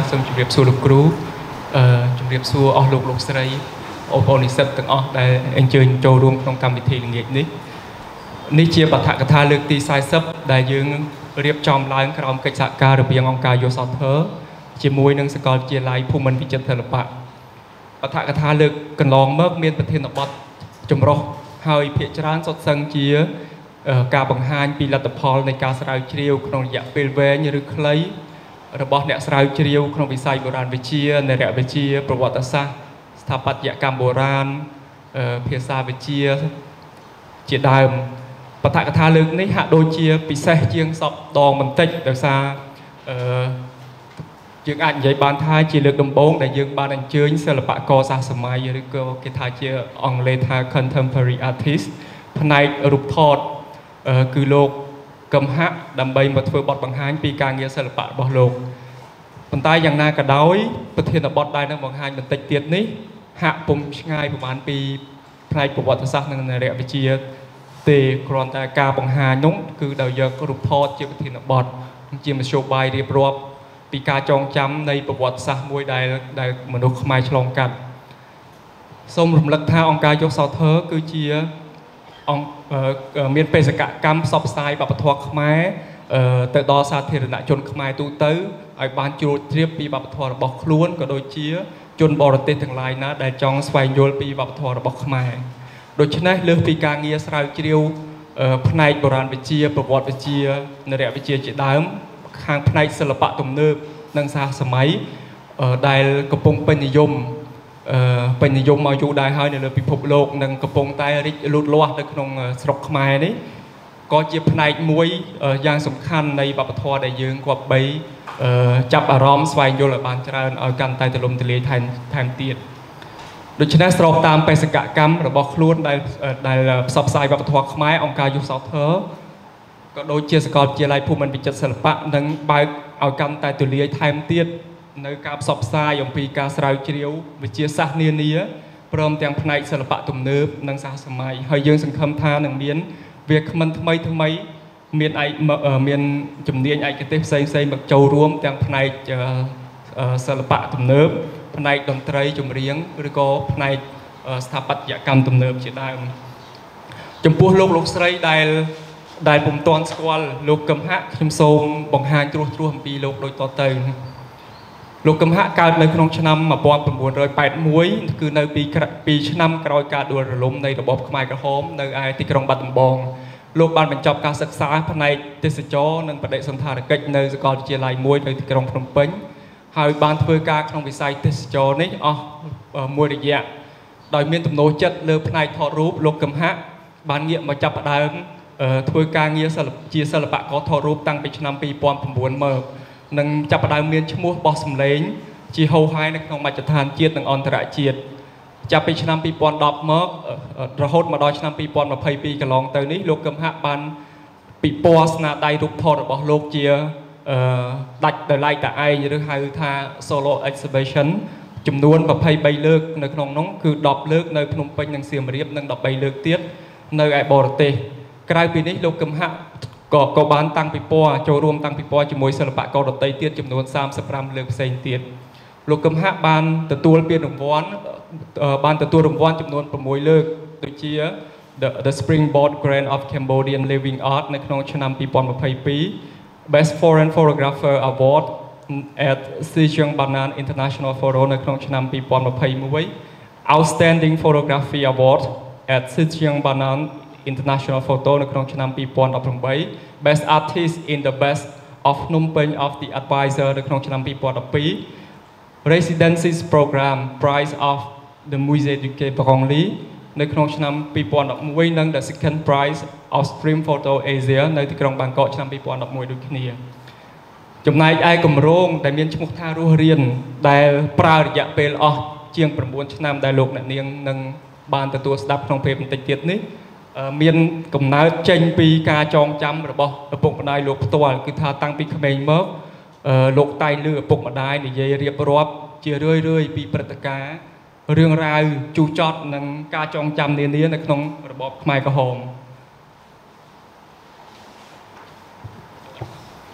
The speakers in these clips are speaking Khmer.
សូមជម្រាបសួរលោកគ្រូជម្រាបសួរអស់លោកស្រីអូននិស្សិតទាំងអស់ដែលអញ្ជើញចូលរួមក្នុងកម្មវិធីល្ងាចនេះនេះជាបទកថាលើកទី40ដែលយើងរៀបចំឡើងក្រោមកិច្ចសហការរវាងអង្គការយោសធរជាមួយនឹងសាកលវិទ្យាល័យភូមិន្ទវិចិត្រសិល្បៈបទកថាលើកកន្លងមកមានប្រធានបទចម្រុះហើយភាគច្រើនសុទ្ធសឹងជាការបង្ហាញពីលទ្ធផលនៃការស្រាវជ្រាវក្នុងរយៈពេលវែងឬខ្លីរបស់អ្នកស្រាវជ្រាវក្នុងវិស័យបុរាណវិទ្យានរវិទ្យាប្រវត្តិសាស្ត្រស្ថាបត្យកម្មបុរាណភាសាវិទ្យាជាដើមបទកថាលើកនេះហាក់ដូចជាពិសេសជាងសពដងបន្តិចដោយសារយើងអាចនិយាយបានថាជាលើកដំបូងដែលយើងបានអញ្ជើញសិល្បករសហសម័យឬក៏គេថាជាអង់គ្លេសថា contemporary artist ផ្នែករូបថតគឺលោកកឹមហៈដើម្បីមកធ្វើបទបង្ហាញពីការងារសិល្បៈរបស់លោកប៉ុន្តែយ៉ាងណាក៏ដោយប្រធានបទដែលនឹងបង្ហាញបន្តិចទៀតនេះហាក់ពុំឆ្ងាយប្រហែលពីផ្នែកប្រវត្តិសាស្ត្រនិងនរវិទ្យាទេគ្រាន់តែការបង្ហាញនោះគឺដោយយករូបថតជាប្រធានបទជាមធ្យោបាយរៀបរាប់ពីការចងចាំនៃប្រវត្តិសាស្ត្រមួយដែលមនុស្សខ្មែរឆ្លងកាត់សូមរំលឹកថាអង្គការយោសធរគឺជាមានបេសកកម្មផ្សព្វផ្សាយវប្បធម៌ខ្មែរទៅដល់សាធារណជនខ្មែរទូទៅឲ្យបានជ្រាបជ្រាបពីវប្បធម៌របស់ខ្លួនក៏ដូចជាជនបរទេសទាំងឡាយណាដែលចង់ស្វែងយល់ពីវប្បធម៌របស់ខ្មែរដូច្នេះលើសពីការងារស្រាវជ្រាវផ្នែកបុរាណវិទ្យាប្រវត្តិវិទ្យានរវិទ្យាជាដើមខាងផ្នែកសិល្បៈទំនើបនិងសហសម័យដែលកំពុងពេញនិយមមកយូរដែរហើយនៅលើពិភពលោកនិងកំពុងតែរីកលូតលាស់នៅក្នុងស្រុកខ្មែរនេះក៏ជាផ្នែកមួយយ៉ាងសំខាន់នៃវប្បធម៌ដែលយើងគប្បីចាប់អារម្មណ៍ស្វែងយល់ឲ្យបានច្រើនឲ្យកាន់តែទូលំទូលាយថែមទៀតដូច្នេះស្របតាមបេសកកម្មរបស់ខ្លួនដែលផ្សព្វផ្សាយវប្បធម៌ខ្មែរអង្គការយុសធរក៏ដូចជាសាកលវិទ្យាល័យភូមិន្ទវិចិត្រសិល្បៈនឹងបើកឲ្យកាន់តែទូលាយថែមទៀតនៅការផ្សព្វផ្សាយអំពីការស្រាវជ្រាវវិទ្យាសាស្ត្រនានាព្រមទាំងផ្នែកសិល្បៈទំនើបនិងសហសម័យហើយយើងសង្ឃឹមថានឹងមានវាគ្មិនថ្មីមានជំនាញឯកទេសផ្សេងមកចូលរួមទាំងផ្នែកសិល្បៈទំនើបផ្នែកតន្ត្រីចម្រៀងឬក៏ផ្នែកស្ថាបត្យកម្មទំនើបជាដើមចំពោះលោកស្រីដែលពុំទាន់ស្គាល់លោកកឹមហៈខ្ញុំសូមបង្ហាញត្រួសអំពីលោកដូចតទៅលោកកឹមហៈកើតនៅក្នុងឆ្នាំ1981គឺនៅពីឆ្នាំក្រោយការដួលរលំនៃរបបខ្មែរក្រហមនៅឯទីក្រុងបាត់ដំបងលោកបានបញ្ចប់ការសិក្សាផ្នែកទេសចរនិងបដិសណ្ឋារកិច្ចនៅសាកលវិទ្យាល័យមួយនៅទីក្រុងភ្នំពេញហើយបានធ្វើការក្នុងវិស័យទេសចរនេះអស់មួយរយៈដោយមានទំនោរចិត្តលើផ្នែកថតរូបលោកកឹមហៈបានងាកមកចាប់ផ្ដើមធ្វើការងារជាសិល្បករថតរូបតាំងពីឆ្នាំ2009មកនិងចាប់ផ្ដើមមានឈ្មោះបោះសម្លេងជាហូរហែនៅក្នុងមជ្ឈដ្ឋានជាតិនិងអន្តរជាតិចាប់ពីឆ្នាំ2010មករហូតមកដល់ឆ្នាំ2022កន្លងទៅនេះលោកកឹមហៈបានពិព័រណ៍ស្នាដៃរូបថតរបស់លោកជាដាច់ដោយឡែកតែឯងឬហៅថា solo exhibition ចំនួន23លើកនៅក្នុងនោះគឺ10លើកនៅភ្នំពេញនិងសៀមរាបនិង13លើកទៀតនៅឯបរទេសក្រៅពីនេះលោកកឹមហៈក៏បានតាំងពិព័រណ៍ចូលរួមតាំងពិព័រណ៍ជាមួយសិល្បករដទៃទៀតចំនួន35លើកផ្សេងទៀតលោកកឹមហៈបានទទួលពានរង្វាន់ចំនួន6លើកដូចជា The Springboard Grant of Cambodian Living Art នៅក្នុងឆ្នាំ2022 Best Foreign Photographer Award at Xizang Banan International Photo នៅក្នុងឆ្នាំ2021 Outstanding Photography Award at Xizang Banan International Photo នៅក្នុងឆ្នាំ2018 Best Artist in the Best of Phnom Penh of the Advisor នៅក្នុងឆ្នាំ2012 Residencies Program Prize of the Musée du Quai Branly នៅក្នុងឆ្នាំ2011និង The Second Prize of Stream Photo Asia នៅទីក្រុងបាងកកឆ្នាំ2011ដូចគ្នាចំណែកឯគម្រោងដែលមានឈ្មោះថារស់រៀនដែលប្រើរយៈពេលអស់ជាង9ឆ្នាំដែលលោកអ្នកនាងនឹងបានទទួលស្ដាប់ក្នុងពេលបន្តិចទៀតនេះមានកំណើតចេញពីការចងចាំរបស់ឪពុកម្ដាយលោកផ្ទាល់គឺថាតាំងពីក្មេងមកលោកតែងលើឪពុកម្ដាយនិយាយរៀបរាប់ជារឿយពីព្រឹត្តិការណ៍រឿងរ៉ាវជូរចត់និងការចងចាំនានានៅក្នុងរបបខ្មែរក្រហម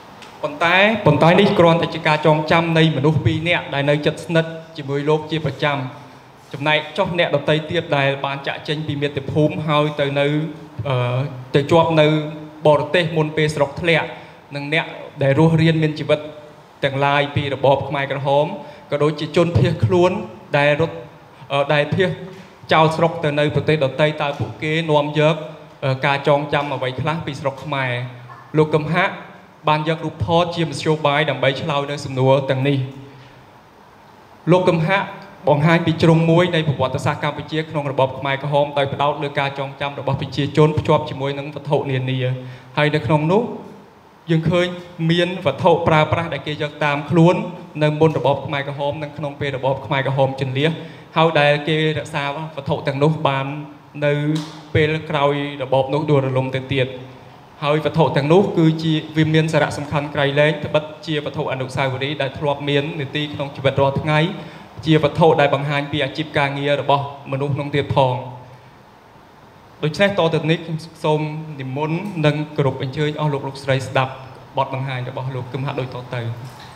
ប៉ុន្តែនេះគ្រាន់តែជាការចងចាំនៃមនុស្ស2នាក់ដែលនៅជិតស្និទ្ធជាមួយលោកជាប្រចាំចំណែកចុះអ្នកដតីទៀតដែលបានចាក់ចេញពីមាតុភូមិហើយទៅជាប់នៅបរទេសមុនពេលស្រុកធ្លាក់និងអ្នកដែលរស់រានមានជីវិតទាំងឡាយពីរបបខ្មែរក្រហមក៏ដូចជាជនភៀសខ្លួនដែលភៀសចោលស្រុកទៅនៅប្រទេសដទៃតើពួកគេនាំយកការចងចាំអ្វីខ្លះពីស្រុកខ្មែរលោកកឹមហៈបានយករូបថតជាមធ្យោបាយដើម្បីឆ្លើយនៅសំណួរទាំងនេះលោកកឹមហៈបង្ហាញពីជ្រុងមួយនៃប្រវត្តិសាស្ត្រកម្ពុជាក្នុងរបបខ្មែរក្រហមដោយផ្ដោតលើការចងចាំរបស់ប្រជាជនភ្ជាប់ជាមួយនឹងវត្ថុនានាហើយនៅក្នុងនោះយើងឃើញមានវត្ថុប្រើប្រាស់ដែលគេយកតាមខ្លួននៅមុនរបបខ្មែរក្រហមនិងក្នុងពេលរបបខ្មែរក្រហមជន្លៀសហើយដែលគេរក្សាវត្ថុទាំងនោះបាននៅពេលក្រោយរបបនោះដួលរលំទៅទៀតហើយវត្ថុទាំងនោះគឺជាវាមានសារៈសំខាន់ក្រៃលែងត្បិតជាវត្ថុអនុស្សាវរីយ៍ដែលធ្លាប់មាននីតិក្នុងជីវិតរាល់ថ្ងៃជាវត្ថុដែលបង្ហាញពីអាជីពការងាររបស់មនុស្សក្នុងទៀតផងដូច្នេះតទៅនេះសូមនិមន្តនិងគោរពអញ្ជើញអស់លោកស្រីស្ដាប់បទបង្ហាញរបស់លោកកឹមហៈដូចតទៅ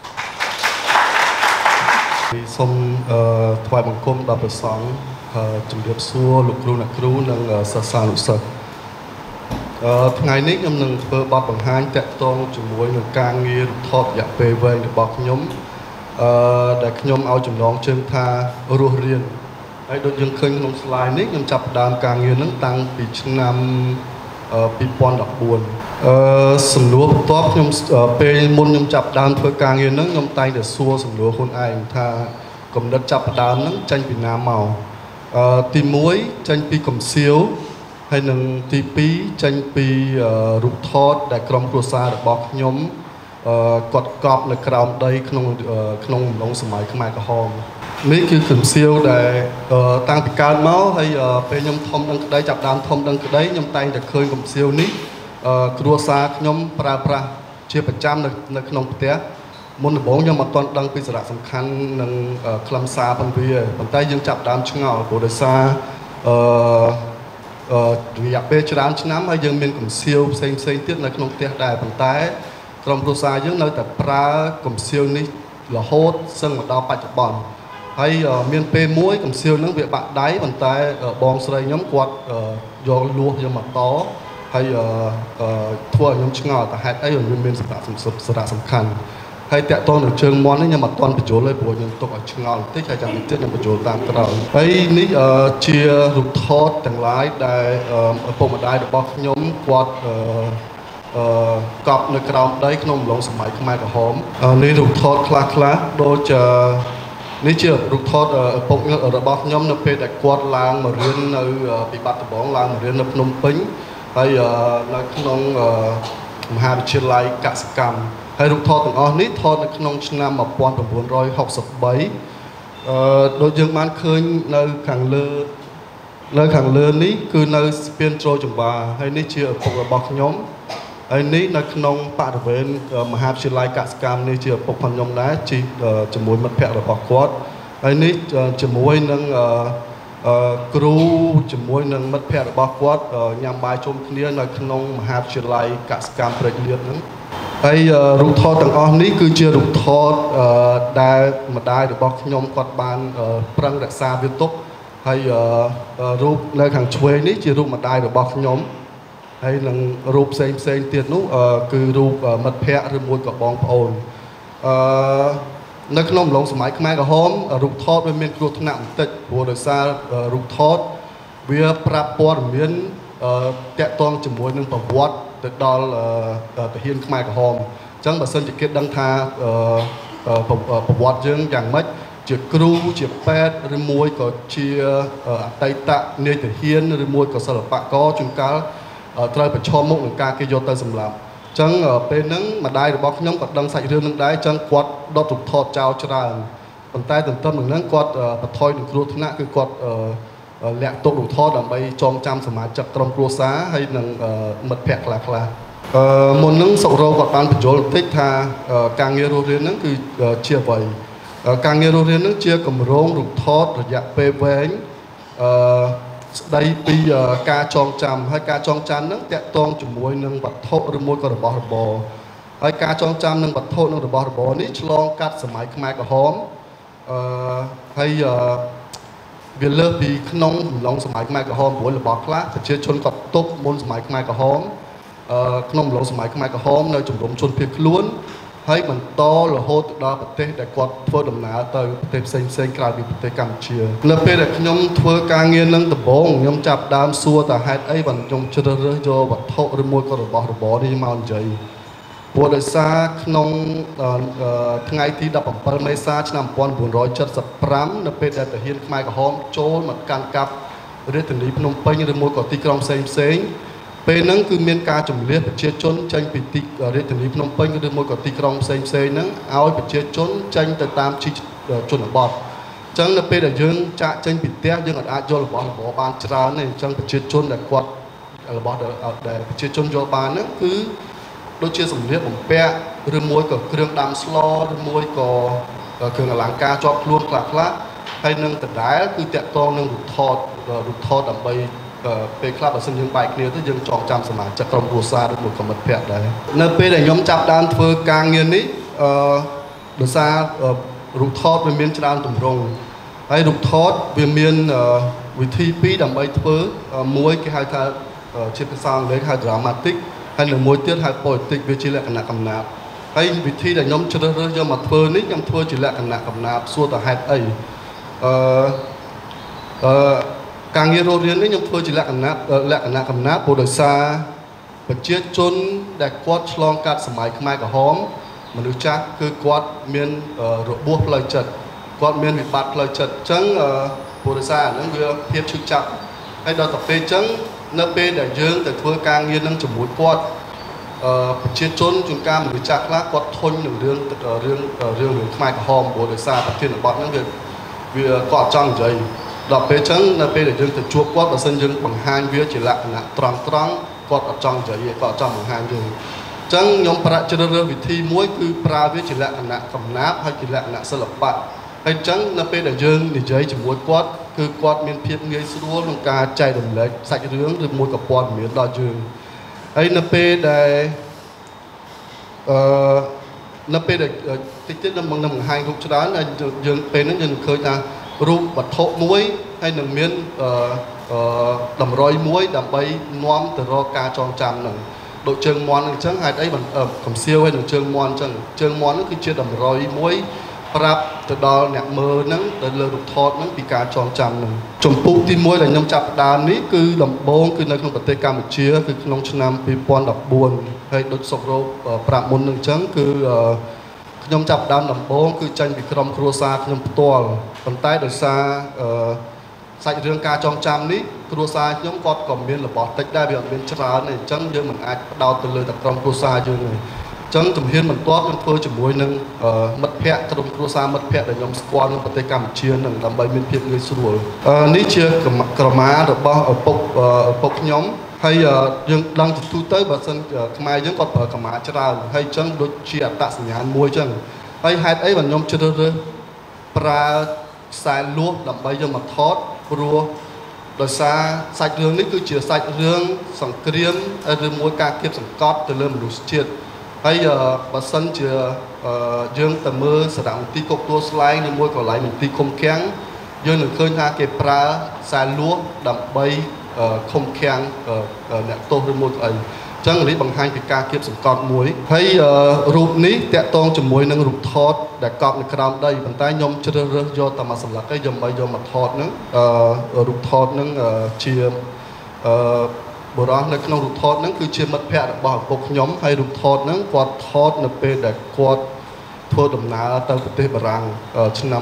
សូមថ្វាយបង្គំដល់ព្រះសង្ឃជំរាបសួរលោកគ្រូអ្នកគ្រូនិងសិស្សានុសិស្សថ្ងៃនេះខ្ញុំនឹងធ្វើបទបង្ហាញតាក់ទងជាមួយនឹងការងាររូបថតរយៈពេលវែងរបស់ខ្ញុំដែលខ្ញុំឲ្យចំណងជើងថារស់រៀនហើយដូចយើងឃើញក្នុង slide នេះខ្ញុំចាប់ផ្ដើមការងារហ្នឹងតាំងពីឆ្នាំ2014សំណួរបន្ទាប់ខ្ញុំពេលមុនខ្ញុំចាប់ផ្ដើមធ្វើការងារហ្នឹងខ្ញុំតែងតែសួរសំណួរខ្លួនឯងថាគំនិតចាប់ផ្ដើមហ្នឹងចេញពីណាមកទី1ចេញពីកំសៀវហើយនឹងទី2ចេញពីរូបថតដែលក្រុមគ្រួសាររបស់ខ្ញុំគាត់កប់នៅក្រោមដីក្នុងអំឡុងសម័យខ្មែរក្រហមនេះគឺកំសៀវដែលតាំងពីកើតមកហើយពេលខ្ញុំធំដឹងក្តីចាប់ដើមធំដឹងក្តីខ្ញុំតែងតែឃើញកំសៀវនេះគ្រួសារខ្ញុំប្រើប្រាស់ជាប្រចាំនៅក្នុងផ្ទះមុនដំបូងខ្ញុំអត់ទាន់ដឹងពីសារៈសំខាន់និងខ្លឹមសារផងវាប៉ុន្តែយើងចាប់ដើមឆ្ងល់ព្រោះដោយសាររយៈពេលច្រើនឆ្នាំហើយយើងមានកំសៀវផ្សេងទៀតនៅក្នុងផ្ទះដែរប៉ុន្តែក្រុមគ្រួសារយើងនៅតែប្រើកំសៀវនេះរហូតសឹងមកដល់បច្ចុប្បន្នហើយមានពេលមួយកំសៀវហ្នឹងវាបាក់ដៃប៉ុន្តែបងស្រីខ្ញុំគាត់យកលួសយកមកតហើយធ្វើឲ្យខ្ញុំឆ្ងល់ថាហេតុអីវាមានសារៈសំខាន់ហើយតាក់ទងនឹងជើងមាន់នេះខ្ញុំអត់ទាន់បញ្ចូលទេព្រោះខ្ញុំទុកឲ្យឆ្ងល់បន្តិចហើយចាំបន្តិចខ្ញុំបញ្ចូលតាមក្រោយហើយនេះជារូបថតទាំងឡាយដែលឪពុកម្ដាយរបស់ខ្ញុំគាត់កប់នៅក្រោមដីក្នុងអំឡុងសម័យខ្មែរក្រហមនេះរូបថតខ្លះដូចនេះជារូបថតឪពុករបស់ខ្ញុំនៅពេលដែលគាត់ឡើងមករៀននៅពីបាត់ដំបងឡើងមករៀននៅភ្នំពេញហើយនៅក្នុងមហាវិទ្យាល័យកសិកម្មហើយរូបថតទាំងអស់នេះថតនៅក្នុងឆ្នាំ1963ដូចយើងបានឃើញនៅខាងលើនេះគឺនៅស្ពានជ្រោយចង្វាហើយនេះជាឪពុករបស់ខ្ញុំហើយនេះនៅក្នុងបរិវេណមហាវិទ្យាល័យកសិកម្មនេះជាឪពុករបស់ខ្ញុំដែរជាមួយមិត្តភ័ក្តិរបស់គាត់ហើយនេះជាមួយនឹងគ្រូជាមួយនឹងមិត្តភ័ក្តិរបស់គាត់ញ៉ាំបាយជុំគ្នានៅក្នុងមហាវិទ្យាល័យកសិកម្មព្រែកលៀបហ្នឹងហើយរូបថតទាំងអស់នេះគឺជារូបថតដែលម្ដាយរបស់ខ្ញុំគាត់បានប្រឹងរក្សាវាទុកហើយរូបនៅខាងឆ្វេងនេះជារូបម្ដាយរបស់ខ្ញុំហើយនឹងរូបផ្សេងទៀតនោះគឺរូបមិត្តភ័ក្តិឬមួយក៏បងប្អូននៅក្នុងអំឡុងសម័យខ្មែរក្រហមរូបថតវាមានគ្រោះថ្នាក់បន្តិចព្រោះដោយសាររូបថតវាប្រាប់ព័ត៌មានតាក់ទងជាមួយនឹងប្រវត្តិទៅដល់ទាហានខ្មែរក្រហមអញ្ចឹងបើសិនជាគេដឹងថាប្រវត្តិយើងយ៉ាងម៉េចជាគ្រូជាពេទ្យឬមួយក៏ជាអតីតនាយទាហានឬមួយក៏សិល្បករជួនកាលត្រូវប្រឈមមុខនឹងការគេយកទៅសម្លាប់អញ្ចឹងពេលហ្នឹងម្ដាយរបស់ខ្ញុំក៏ដឹងសាច់រឿងនឹងដែរអញ្ចឹងគាត់ដុតរូបថតចោលច្រើនប៉ុន្តែទន្ទឹមនឹងហ្នឹងគាត់បន្ថយនឹងគ្រោះថ្នាក់គឺគាត់លាក់ទុករូបថតដើម្បីចងចាំសមាជិកក្រុមគ្រួសារហើយនឹងមិត្តភ័ក្តិខ្លះមុនហ្នឹងសុករោគាត់បានបញ្យល់បន្តិចថាការងាររស់រានហ្នឹងគឺជាអ្វីការងាររស់រានហ្នឹងជាគម្រោងរូបថតរយៈពេលវែងស្ដីពីការចងចាំហើយការចងចាំហ្នឹងតាក់ទងជាមួយនឹងវត្ថុឬមួយក៏របស់របរហើយការចងចាំនឹងវត្ថុនឹងរបស់របរនេះឆ្លងកាត់សម័យខ្មែរក្រហមហើយវាលើសពីក្នុងអំឡុងសម័យខ្មែរក្រហមព្រោះរបស់ខ្លះប្រជាជនគាត់ទប់មុនសម័យខ្មែរក្រហមក្នុងអំឡុងសម័យខ្មែរក្រហមនៅជំនុំជនភៀសខ្លួនហើយបន្តរហូតដល់ប្រទេសដែលគាត់ធ្វើដំណើរទៅប្រទេសផ្សេងៗក្រៅពីប្រទេសកម្ពុជានៅពេលដែលខ្ញុំធ្វើការងារនឹងដំបូងខ្ញុំចាប់ដើមសួរតើហេតុអីបានខ្ញុំជ្រើសរើសយកវត្ថុឬមួយក៏របស់របរនេះមកនិយាយព្រោះដោយសារក្នុងថ្ងៃទី17មេសាឆ្នាំ1975នៅពេលដែលទាហានខ្មែរក្រហមចូលមកកាន់កាប់រាជធានីភ្នំពេញឬមួយក៏ទីក្រុងផ្សេងពេលហ្នឹងគឺមានការជំនះប្រជាជនចេញពីទីរាជធានីភ្នំពេញឬមួយក៏ទីក្រុងផ្សេងហ្នឹងឲ្យប្រជាជនចេញទៅតាមជីជនបទអញ្ចឹងនៅពេលដែលយើងចាក់ចេញពីផ្ទះយើងអាចយករបស់របរបានច្រើនទេអញ្ចឹងប្រជាជនដែលគាត់របស់ដែលប្រជាជនយកបានហ្នឹងគឺដូចជាសម្លៀកបំពាក់ឬមួយក៏គ្រឿងដាំស្លឬមួយក៏គ្រឿងអលង្ការជាប់ខ្លួនខ្លះហើយនឹងដដែលគឺតាក់ទងនឹងរូបថតដើម្បីពេលខ្លះបើសិនយើងបែកគ្នាទៅយើងចងចាំសមាជិកក្រុមគ្រួសារឬមួយក៏មិត្តភ័ក្តិដែរនៅពេលដែលខ្ញុំចាប់ដើមធ្វើការងារនេះដោយសាររូបថតវាមានច្រើនទម្រង់ហើយរូបថតវាមានវិធីពីរដើម្បីធ្វើមួយគេហៅថាជាភាសាអង់គ្លេសហៅ dramatic ហើយនឹងមួយទៀតហៅ poetic វាជាលក្ខណៈកំណាព្យហើយវិធីដែលខ្ញុំជ្រើសរើសយកមកធ្វើនេះខ្ញុំធ្វើជាលក្ខណៈកំណាព្យសួរតើហេតុអីការងាររស់រាននេះខ្ញុំធ្វើជាលក្ខណៈកំណាព្យព្រោះដោយសារប្រជាជនដែលគាត់ឆ្លងកាត់សម័យខ្មែរក្រហមមនុស្សចាស់គឺគាត់មានរបួសផ្លូវចិត្តគាត់មានវិបត្តិផ្លូវចិត្តអញ្ចឹងព្រោះដោយសារហ្នឹងវាភាពឈឺចាប់ហើយដល់ទៅពេលអញ្ចឹងនៅពេលដែលយើងទៅធ្វើការងារនឹងជាមួយគាត់ប្រជាជនជួនកាលមនុស្សចាស់ខ្លះគាត់ធុញនឹងរឿងខ្មែរក្រហមព្រោះដោយសារប្រធានបទហ្នឹងវាគាត់ចង់និយាយដល់ពេលអញ្ចឹងនៅពេលដែលយើងទៅជួបគាត់បើសិនយើងបង្ហាញវាជាលក្ខណៈត្រង់គាត់អត់ចង់និយាយគាត់អត់ចង់បង្ហាញយើងអញ្ចឹងខ្ញុំជ្រើសរើសវិធីមួយគឺប្រើវាជាលក្ខណៈកំណាព្យហើយជាលក្ខណៈសិល្បៈហើយអញ្ចឹងនៅពេលដែលយើងនិយាយជាមួយគាត់គឺគាត់មានភាពងាយស្រួលក្នុងការចែករំលែកសាច់រឿងឬមួយក៏ព័ត៌មានដល់យើងហើយនៅពេលដែលនៅពេលដែលតិចទៀតនឹងបង្ហាញរូបច្រើនហើយយើងពេលហ្នឹងយើងឃើញថារូបវត្ថុមួយហើយនឹងមានតម្រុយមួយដើម្បីនាំទៅរកការចងចាំហ្នឹងដូចជើងមាន់អញ្ចឹងហេតុអីកំសៀវហើយនឹងជើងមាន់អញ្ចឹងជើងមាន់ហ្នឹងគឺជាតម្រុយមួយប្រាប់ទៅដល់អ្នកមើលហ្នឹងទៅលើរូបថតហ្នឹងពីការចងចាំហ្នឹងចម្ពោះទី1ដែលខ្ញុំចាប់ផ្ដើមនេះគឺដំបូងគឺនៅក្នុងប្រទេសកម្ពុជាគឺក្នុងឆ្នាំ2014ហើយដូចសុករោប្រាប់មុនហ្នឹងអញ្ចឹងគឺខ្ញុំចាប់ផ្ដើមដំបូងគឺចេញពីក្រុមគ្រួសារខ្ញុំផ្ទាល់ប៉ុន្តែដោយសារសាច់រឿងការចងចាំនេះគ្រួសារខ្ញុំគាត់ក៏មានរបស់តិចដែរវាអត់មានច្រើនទេអញ្ចឹងយើងមិនអាចផ្ដោតទៅលើតែក្រុមគ្រួសារយើងទេអញ្ចឹងជំហានបន្ទាប់ខ្ញុំធ្វើជាមួយនឹងមិត្តភ័ក្តិក្រុមគ្រួសារមិត្តភ័ក្តិដែលខ្ញុំស្គាល់នៅប្រទេសកម្ពុជានឹងដើម្បីមានភាពងាយស្រួលនេះជាក្រមារបស់ឪពុកខ្ញុំហើយយើងដឹងទៅទូទៅបើសិនខ្មែរយើងគាត់ប្រើក្រមាច្រើនហើយអញ្ចឹងដូចជាអត្តសញ្ញាណមួយអញ្ចឹងហើយហេតុអីបើខ្ញុំជ្រើសរើសប្រើខ្សែលួសដើម្បីយកមកថតព្រោះដោយសារសាច់រឿងនេះគឺជាសាច់រឿងសង្គ្រាមឬមួយការគៀបសង្កត់ទៅលើមនុស្សជាតិហើយបើសិនជាយើងទៅមើលសារមន្ទីរគុកទួលស្លែងឬមួយកន្លែងមន្ទីរឃុំឃាំងយើងនឹងឃើញថាគេប្រើខ្សែលួសដើម្បីឃុំឃាំងអ្នកទោសឬមួយក៏អីអញ្ចឹងនេះបង្ហាញពីការគៀបសង្កត់មួយហើយរូបនេះតាក់ទងជាមួយនឹងរូបថតដែលកប់នៅក្រោមដីប៉ុន្តែខ្ញុំជ្រើសរើសយកតែមួយសន្លឹកឯងដើម្បីយកមកថតហ្នឹងរូបថតហ្នឹងជាបុរសនៅក្នុងរូបថតហ្នឹងគឺជាមិត្តភ័ក្តិរបស់ឪពុកខ្ញុំហើយរូបថតហ្នឹងគាត់ថតនៅពេលដែលគាត់ធ្វើដំណើរទៅប្រទេសបារាំងឆ្នាំ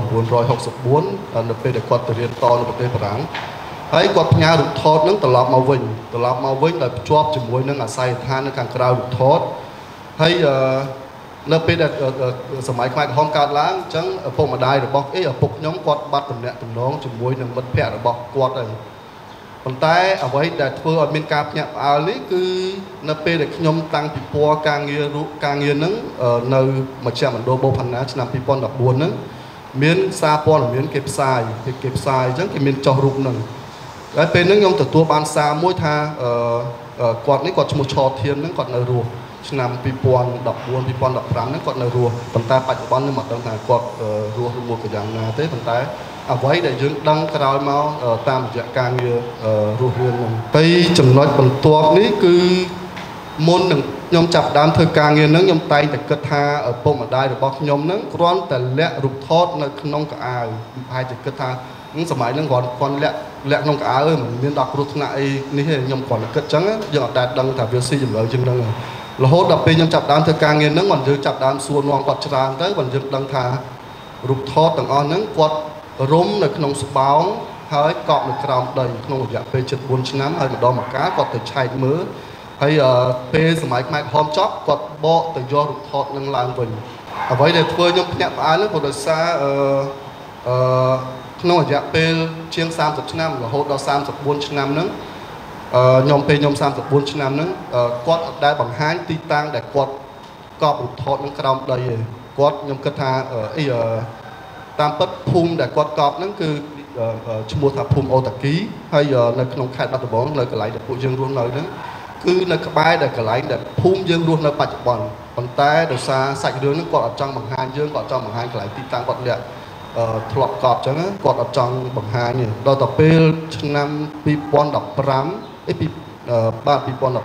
1964នៅពេលដែលគាត់ទៅរៀនតនៅប្រទេសបារាំងហើយគាត់ផ្ញើរូបថតហ្នឹងត្រឡប់មកវិញដោយភ្ជាប់ជាមួយនឹងអាស័យដ្ឋាននៅខាងក្រៅរូបថតហើយនៅពេលដែលសម័យខ្មែរក្រហមកើតឡើងអញ្ចឹងឪពុកម្ដាយរបស់ឪពុកខ្ញុំគាត់បាត់ទំនាក់ទំនងជាមួយនឹងមិត្តភ័ក្តិរបស់គាត់ហើយប៉ុន្តែអ្វីដែលធ្វើឲ្យមានការភ្ញាក់ផ្អើលនេះគឺនៅពេលដែលខ្ញុំតាំងពិព័រណ៍ការងារហ្នឹងនៅមជ្ឈមណ្ឌលបូផាណាឆ្នាំ2014ហ្នឹងមានសារព័ត៌មានគេផ្សាយអញ្ចឹងគេមានចុះរូបហ្នឹងហើយពេលហ្នឹងខ្ញុំទទួលបានសារមួយថាគាត់នេះគាត់ឈ្មោះឆធានហ្នឹងគាត់នៅរស់ឆ្នាំ2014 2015ហ្នឹងគាត់នៅរស់ប៉ុន្តែបច្ចុប្បន្ននេះមកដឹងថាគាត់រស់ឬមួយក៏យ៉ាងណាទេប៉ុន្តែអ្វីដែលយើងដឹងក្រោយមកតាមរយៈការងាររស់រឿងហ្នឹងហើយចំណុចបន្ទាប់នេះគឺមុននឹងខ្ញុំចាប់ដើមធ្វើការងារហ្នឹងខ្ញុំតែងតែគិតថាឪពុកម្ដាយរបស់ខ្ញុំហ្នឹងគ្រាន់តែលាក់រូបថតនៅក្នុងកៅអៅប្រហែលជាគិតថាសម័យហ្នឹងគាត់លាក់ក្នុងកៅអៅមិនមានដល់គ្រោះថ្នាក់អីនេះទេខ្ញុំគ្រាន់តែគិតចឹងយើងអត់ដែលដឹងថាវាស៊ីជម្រៅជាងហ្នឹងរហូតដល់ពេលខ្ញុំចាប់ដើមធ្វើការងារហ្នឹងមិនយើងចាប់ដើមសួរនាំគាត់ច្រើនទៅមិនយើងដឹងថារូបថតទាំងអស់ហ្នឹងគាត់រុំនៅក្នុងស្បោងហើយកប់នៅក្រោមដីក្នុងរយៈពេល74ឆ្នាំហើយម្ដងម្កាលគាត់ទៅឆែកមើលហើយពេលសម័យខ្មែរក្រហមចប់គាត់បកទៅយករូបថតនឹងឡើងវិញអ្វីដែលធ្វើខ្ញុំភ្ញាក់ផ្អើលនោះក៏ដោយសារក្នុងរយៈពេលជាង30ឆ្នាំរហូតដល់34ឆ្នាំហ្នឹងខ្ញុំ34ឆ្នាំហ្នឹងគាត់អត់ដែលបង្ហាញទីតាំងដែលគាត់កប់រូបថតនឹងក្រោមដីទេគាត់ខ្ញុំគិតថាតាមពិតភូមិដែលគាត់កប់ហ្នឹងគឺឈ្មោះថាភូមិអូតាគីហើយនៅក្នុងខេត្តបាត់ដំបងនៅកន្លែងដែលពួកយើងរស់នៅហ្នឹងគឺនៅក្បែរដែលកន្លែងដែលភូមិយើងរស់នៅបច្ចុប្បន្នប៉ុន្តែដោយសារសាច់រឿងហ្នឹងគាត់អត់ចង់បង្ហាញយើងគាត់ចង់បង្ហាញកន្លែងទីតាំងគាត់លាក់ធ្លាប់កប់អញ្ចឹងគាត់អត់ចង់បង្ហាញទេដល់តែពេលឆ្នាំ2015បាទ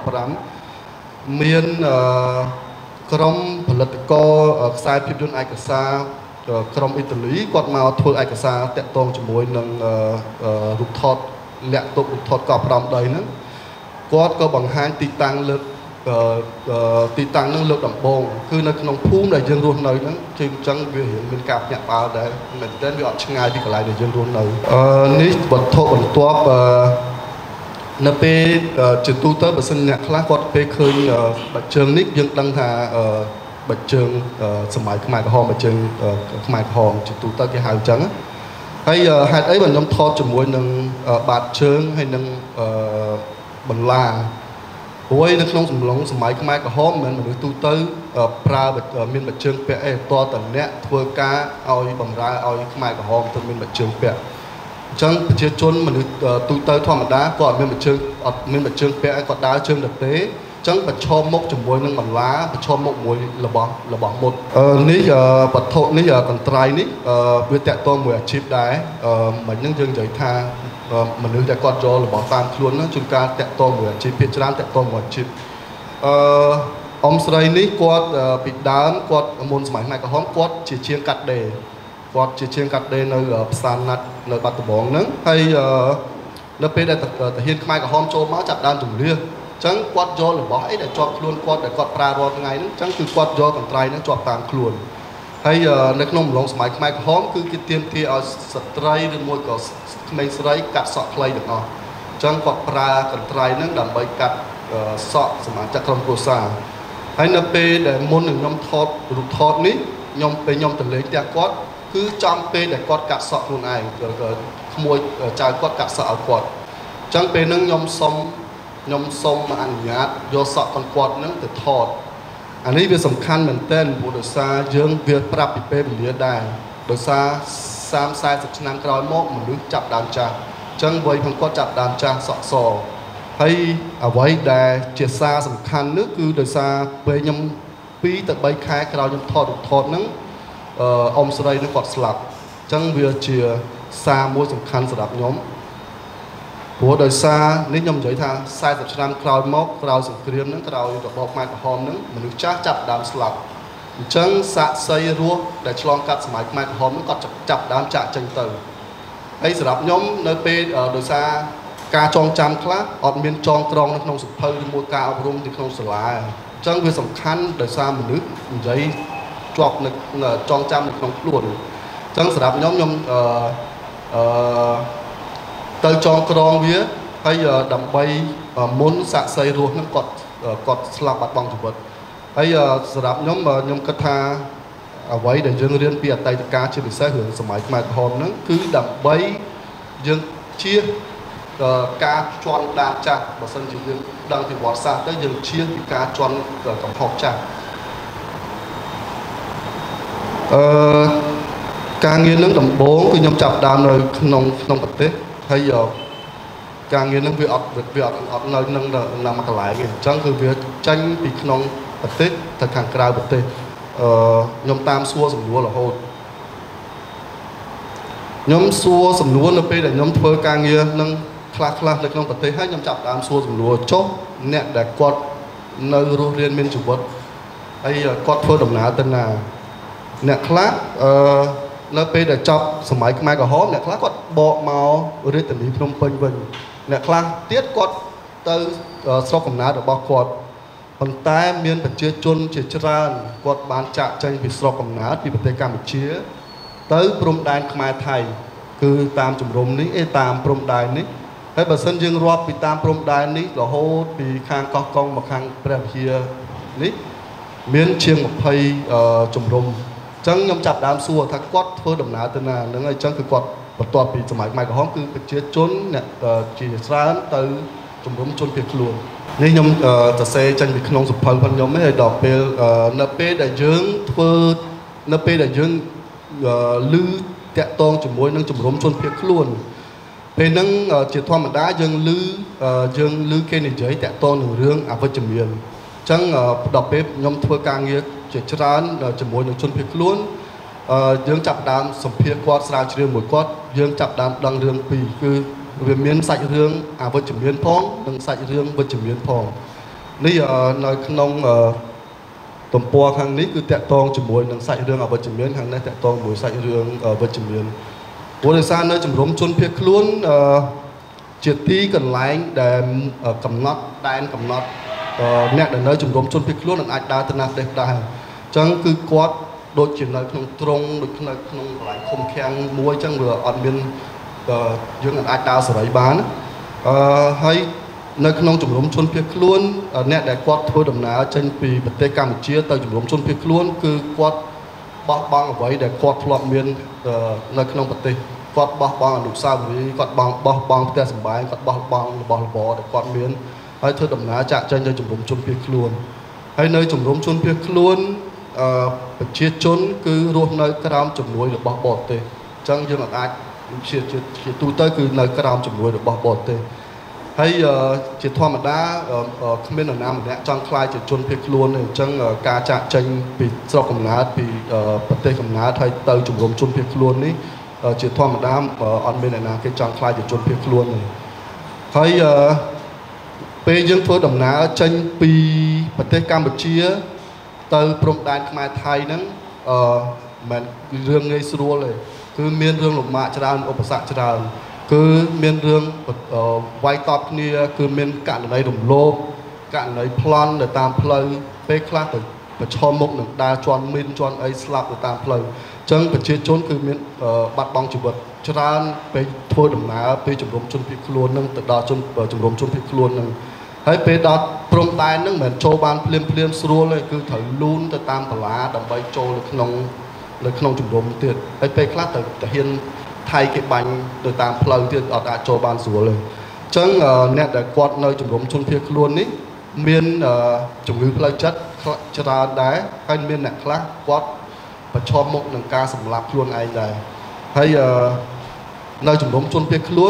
2015មានក្រុមផលិតករខ្សែភាពយន្តឯកសារក្រុមអ៊ីតាលីគាត់មកធ្វើឯកសារតាក់ទងជាមួយនឹងរូបថតលាក់ទុករូបថតកប់ក្រោមដីហ្នឹងគាត់ក៏បង្ហាញទីតាំងលើកហ្នឹងលើកដំបូងគឺនៅក្នុងភូមិដែលយើងរស់នៅហ្នឹងជាអញ្ចឹងវាមានការភ្ញាក់ផ្អើលដែរមែនទែនវាអត់ឆ្ងាយពីកន្លែងដែលយើងរស់នៅនេះវត្ថុបន្ទាប់នៅពេលជាទូទៅបើសិនអ្នកខ្លះគាត់ពេលឃើញបាច់ជើងនេះយើងដឹងថាបាច់ជើងសម័យខ្មែរក្រហមបាច់ជើងខ្មែរក្រហមជាទូទៅគេហៅអញ្ចឹងហើយហេតុអីបើខ្ញុំថតជាមួយនឹងបាតជើងហើយនឹងបន្លាព្រោះនៅក្នុងសំឡុងសម័យខ្មែរក្រហមមិនមែនមនុស្សទូទៅប្រើមានបាច់ជើងពាក់អីតតអ្នកធ្វើការឲ្យបំរើឲ្យខ្មែរក្រហមទៅមានបាច់ជើងពាក់អញ្ចឹងប្រជាជនមនុស្សទូទៅធម្មតាគាត់អត់មានបាច់ជើងពាក់ឲ្យគាត់ដើរជើងទៅទេអញ្ចឹងប្រឈមមុខជាមួយនឹងបន្លាប្រឈមមុខមួយរបស់មុតនេះវត្ថុនេះកន្ត្រៃនេះវាតាក់ទងមួយអាជីពដែរមិនហ្នឹងយើងនិយាយថាមនុស្សដែលគាត់យករបស់តាមខ្លួនហ្នឹងជួនកាលតាក់ទងមួយអាជីពភាគច្រើនតាក់ទងមួយអាជីពអ៊ំស្រីនេះគាត់ពីដើមគាត់មុនសម័យខ្មែរក្រហមគាត់ជាជាងកាត់ដេរគាត់ជាជាងកាត់ដេរនៅផ្សារណាត់នៅបាត់ដំបងហ្នឹងហើយនៅពេលដែលទាហានខ្មែរក្រហមចូលមកចាប់ដើមជំនះអញ្ចឹងគាត់យករបស់អីដែលជាប់ខ្លួនគាត់ដែលគាត់ប្រើរាល់ថ្ងៃហ្នឹងអញ្ចឹងគឺគាត់យកកន្ត្រៃហ្នឹងជាប់តាមខ្លួនហើយនៅក្នុងអំឡុងសម័យខ្មែរក្រហមគឺគេទាមទារឲ្យស្ត្រីឬមួយក៏ក្មេងស្រីកាត់សក់ខ្លីទាំងអស់អញ្ចឹងគាត់ប្រើកន្ត្រៃហ្នឹងដើម្បីកាត់សក់សមាជិកក្រុមគ្រួសារហើយនៅពេលដែលមុននឹងខ្ញុំថតរូបថតនេះខ្ញុំទៅលេងផ្ទះគាត់គឺចំពេលដែលគាត់កាត់សក់ខ្លួនឯងក្មួយចៅគាត់កាត់សក់ឲ្យគាត់អញ្ចឹងពេលហ្នឹងខ្ញុំសុំអនុញ្ញាតយកសក់គាត់ហ្នឹងទៅថតអានេះវាសំខាន់មែនទែនព្រោះដោយសារយើងវាប្រាប់ពីពេលវេលាដែរដោយសារ30-40ឆ្នាំក្រោយមកមនុស្សចាប់ដើមចាស់អញ្ចឹងវ័យផងគាត់ចាប់ដើមចាស់សក់សហើយអ្វីដែលជាសារសំខាន់នោះគឺដោយសារពេលខ្ញុំ2 ទៅ 3 ខែក្រោយខ្ញុំថតរូបថតហ្នឹងអ៊ំស្រីនឹងគាត់ស្លាប់អញ្ចឹងវាជាសារមួយសំខាន់សម្រាប់ខ្ញុំព្រោះដោយសារនេះខ្ញុំនិយាយថា40ឆ្នាំក្រោយមកក្រោយសង្គ្រាមហ្នឹងក្រោយរបបខ្មែរក្រហមហ្នឹងមនុស្សចាស់ចាប់ដើមស្លាប់អញ្ចឹងសាក្សីរស់ដែលឆ្លងកាត់សម័យខ្មែរក្រហមហ្នឹងគាត់ចាប់ដើមចាក់ចេញទៅហើយសម្រាប់ខ្ញុំនៅពេលដោយសារការចងចាំខ្លះអត់មានចងក្រងនៅក្នុងសភៅឬមួយការអប់រំនៅក្នុងសាលាអញ្ចឹងវាសំខាន់ដោយសារមនុស្សនិយាយជាប់នៅចងចាំនៅក្នុងខ្លួនអញ្ចឹងសម្រាប់ខ្ញុំទៅចងក្រងវាហើយដើម្បីមុនសាក្សីរស់ហ្នឹងគាត់ស្លាប់បាត់បង់ជីវិតហើយសម្រាប់ខ្ញុំគិតថាអ្វីដែលយើងរៀនពីអតីតកាលជាពិសេសរឿងសម័យខ្មែរក្រហមហ្នឹងគឺដើម្បីយើងជៀសការជន់ដានចាស់បើសិនជាយើងដឹងពីវត្តសាស្ត្រទៅយើងជៀសពីការជន់កំហុសចាស់ការងារនឹងដំបូងគឺខ្ញុំចាប់ដើមនៅក្នុងប្រទេសហើយ càng nghiền nó việc nơi nâng làm mặt lại kìa chẳng cứ việc tranh bị nông bật tết thật hàng cào bật tết nhóm tam xua sầm lúa là hột nhóm xua sầm lúa là bây để nhóm thưa càng nghiền nâng khla được nông bật tết hết nhóm chặt tam xua sầm lúa chốt nẹt để quạt nơi rô riêng bên chủ vật hay quạt thưa đồng ná tên là nẹt khla nó bây để chọc sầm máy mai cả hóm nẹt khla quạt bọ màu rồi tình đi phnom penh vinh nẹt khla tiết quạt từ sau cầm ná được bao quạt còn tai miền bật chia chôn chia tràn quạt bán chạ tranh bị sau cầm ná bị bật tay cam chia tới prom đan mai thầy cứ tam chủng rôm ní tam prom đan ní hay bà sân dương rọp bị tam prom đan ní là hô bị khang co cong mà khang bèm kia ní miền chiêng một phay chủng rôm chẳng nhom chặt đám xua thắc quát phơi đầm ná tên là nó chẳng cứ quát bật toa bị sầm mai cả hóm cứ bật chia chôn nè chỉ tràn tới chủng rôm chôn việc luônนี่ยมจะเซจันบิขนมสุพรรณพันยมไม่ได้ดอกเปลนเปได้ยืงเพื่อนเปได้ยืงลือแตะตองจุ่มมวยนั่งจุ่มล้มชนเพียกล้วนเป็นนั่งจิตทอมันได้ยืงลือแค่ในใจแตะตองหนึ่งเรื่องอาวัจเมียนจังดอกเปยมเพื่อการเงี้ยจิตชราญจุ่มมวยนั่งชนเพียกล้วนยืงจับดามสมเพียกวาดสาวเรื่องมวยกวาดยืงจับดามดังเรื่องปีคือvề miền sạch rương vật chủng miền phong đừng sạch rương vật chủng miền phong ní nói nông tầm po hàng ní cứ tẹt tong chủng muối đừng sạch rương vật chủng miền hàng này tẹt tong muối sạch rương vật chủng miền vô đời xa nơi chủng rôm chôn phiệt luôn triệt tí cần lái để cầm nót đan cầm nót nẹt để nơi chủng rôm chôn phiệt luôn là ai đa tên nào đẹp đa chẳng cứ quát đôi chuyển nơi không trung đôi nơi không lại không khen muối chẳng vừa ăn miền dương ai đào sợi bán hay nơi không chủng rôm chôn phiệt luôn nẹt để quát thôi đầm ná trên pì bật tê cam chia tới chủng rôm chôn phiệt luôn cứ quát bóc băng ở vậy để quát lọt miền nơi không bật tê quát bóc băng ở đục sao với quát bóc băng tê sầm bài quát bóc bò để quát miền hay thôi đầm ná chạm trên nơi chủng rôm chôn phiệt luôn hay nơi chủng rôm chôn phiệt luôn chia chôn cứ ruộng nơi cái đám chủng núi được bóc bọt tê chẳng dương ai chỉ tu tới cứ nơi cái đám chủng nuôi được bỏ bọt tê hay chỉ thoa mà đá không biết là nam mà trong khai chỉ chôn phết luôn này chẳng ca chạm tranh bị sau cầm ná bị bật tê cầm ná thay tới chủng gồm chôn phết luôn ní chỉ thoa mà đá on bên này là cái trong khai chỉ chôn phết luôn này hay bây giờ phơi đầm ná tranh bị bật tê Campuchia tới prom đan mai Thái nắng mình riêng ngay xưa này cứ miền rương lục mạ tràn ốp sạ tràn cứ miền rương quay top nia cứ miền cạn ở đây đồng lô cạn ở plan để tam play pe class để cho mốc được đa chọn miền chọn ấy slap để tam play chân phải chia chốn cứ miền bát bóng chụp vật tràn pe thôi đồng ná pe chụp rôm chôn phi luôn nâng từ đó chôn chụp rôm chôn phi luôn nâng hay pe đó prom tai nâng mình châu ban phim xua này cứ thử luôn từ tam tờ lá đầm bay châu được nôngเลยขนมจุ่มรมเตี้ยไปคลาดแต่เห็นไทยเก็บบังโดยตามเพลิงที่ออกจากโจบานสวนเลยจังเนี่ยแต่กวาดในจุ่มรมชนเพียกล้วนนี้เมียนจุ่มมือเพลิงจัดชราได้ให้เมียนเนี่ยคลาดกวาดประชอมมกหนังกาสำลักล้วนไอ้ได้ให้ในจุ่มรมชนเพียกล้วน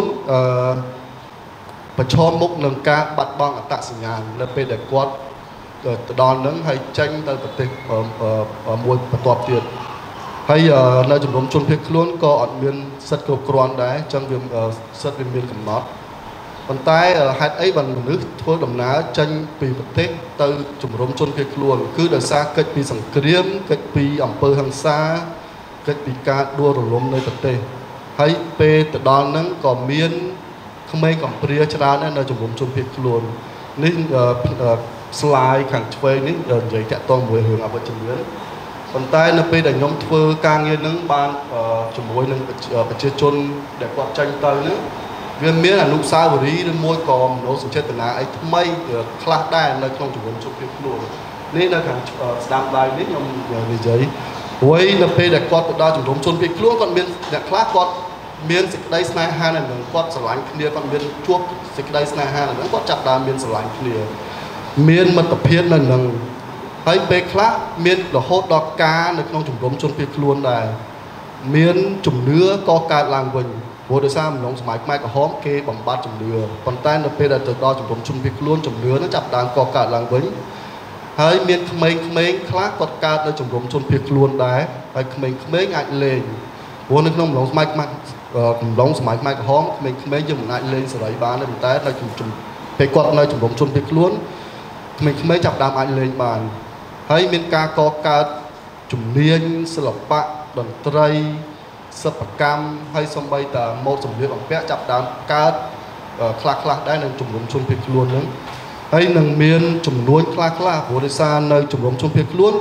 ประชอมมกหนังกาบัดบังอัตสัญญาณแล้วไปแต่กวาดตอนนั้นให้จังแต่ปฏิมวยประตอบเตียนhay nơi chủng rôm chôn phiệt luôn có ở miền sắt cầu cron đấy trong việc sắt bên miền cầm nót còn tai hạt ấy bằng nước thua đầm ná tranh pì vật tết từ chủng rôm chôn phiệt luôn cứ đời xa cách pì sẵn kriếm cách pì ẩm pơ hàng xa cách pì ca đua rồi lôm nơi vật tê hay pe từ đó nó còn miền không mấy còn pria cho ra nơi chủng rôm chôn phiệt luôn nên slide khẳng chơi nên giấy chạy to mùi hưởng ở vật chủng miền còn tai nó bây giờ nhóm thưa càng như nâng ban chủng môi nâng chia chôn để quạt tranh tay nữa viên miếng là lúc xa vừa đi môi còn nó sự chết từ nào ấy mây class đai là không chủng chôn phiệt luôn nên là càng đam đai đến nhóm người giấy với nó bây giờ quạt từ đó chủng chôn phiệt luôn còn miếng để class quạt miếng dịch đây snai hai này mình quạt sờ lạnh kia còn miếng chuột dịch đây snai hai này nó quạt chặt đam miếng sờ lạnh kia miếng mà tập hiến là nâng hay bê class miền là hốt đo cá được trong chủng rôm chôn phiệt luôn này miền chủng nứa có cá làng vinh ព្រោះដោយសារក្នុងសម័យខ្មែរក្រហមគេបំបត្តិជំនឿប៉ុន្តែនៅពេលដែលទៅដល់ជំរំជនភៀសខ្លួនជំនឿនឹងចាប់ដើមកកើតឡើងវិញហើយមានក្មេងៗខ្លះគាត់កើតនៅជំរំជនភៀសខ្លួនដែរហើយក្មេងៗអាចលេងព្រោះនៅក្នុងកំឡុងសម័យខ្មែរក្រហមក្មេងៗយើងមិនអាចលេងសេរីបានទេប៉ុន្តែនៅពេលគាត់នៅជំរំជនភៀសខ្លួនក្មេងៗចាប់ដើមអាចលេងបានហើយមានការកកើតជំនាញសិល្បៈតន្ត្រីសិប្បកម្មហើយសំបីតាម៉ូដសម្លៀកបំពាក់ចាប់ដើមកើតខ្លះដែរនៅជំរំជនភៀសខ្លួនហ្នឹងហើយនឹងមានចំនួនខ្លះព្រោះដោយសារនៅជំរំជនភៀសខ្លួន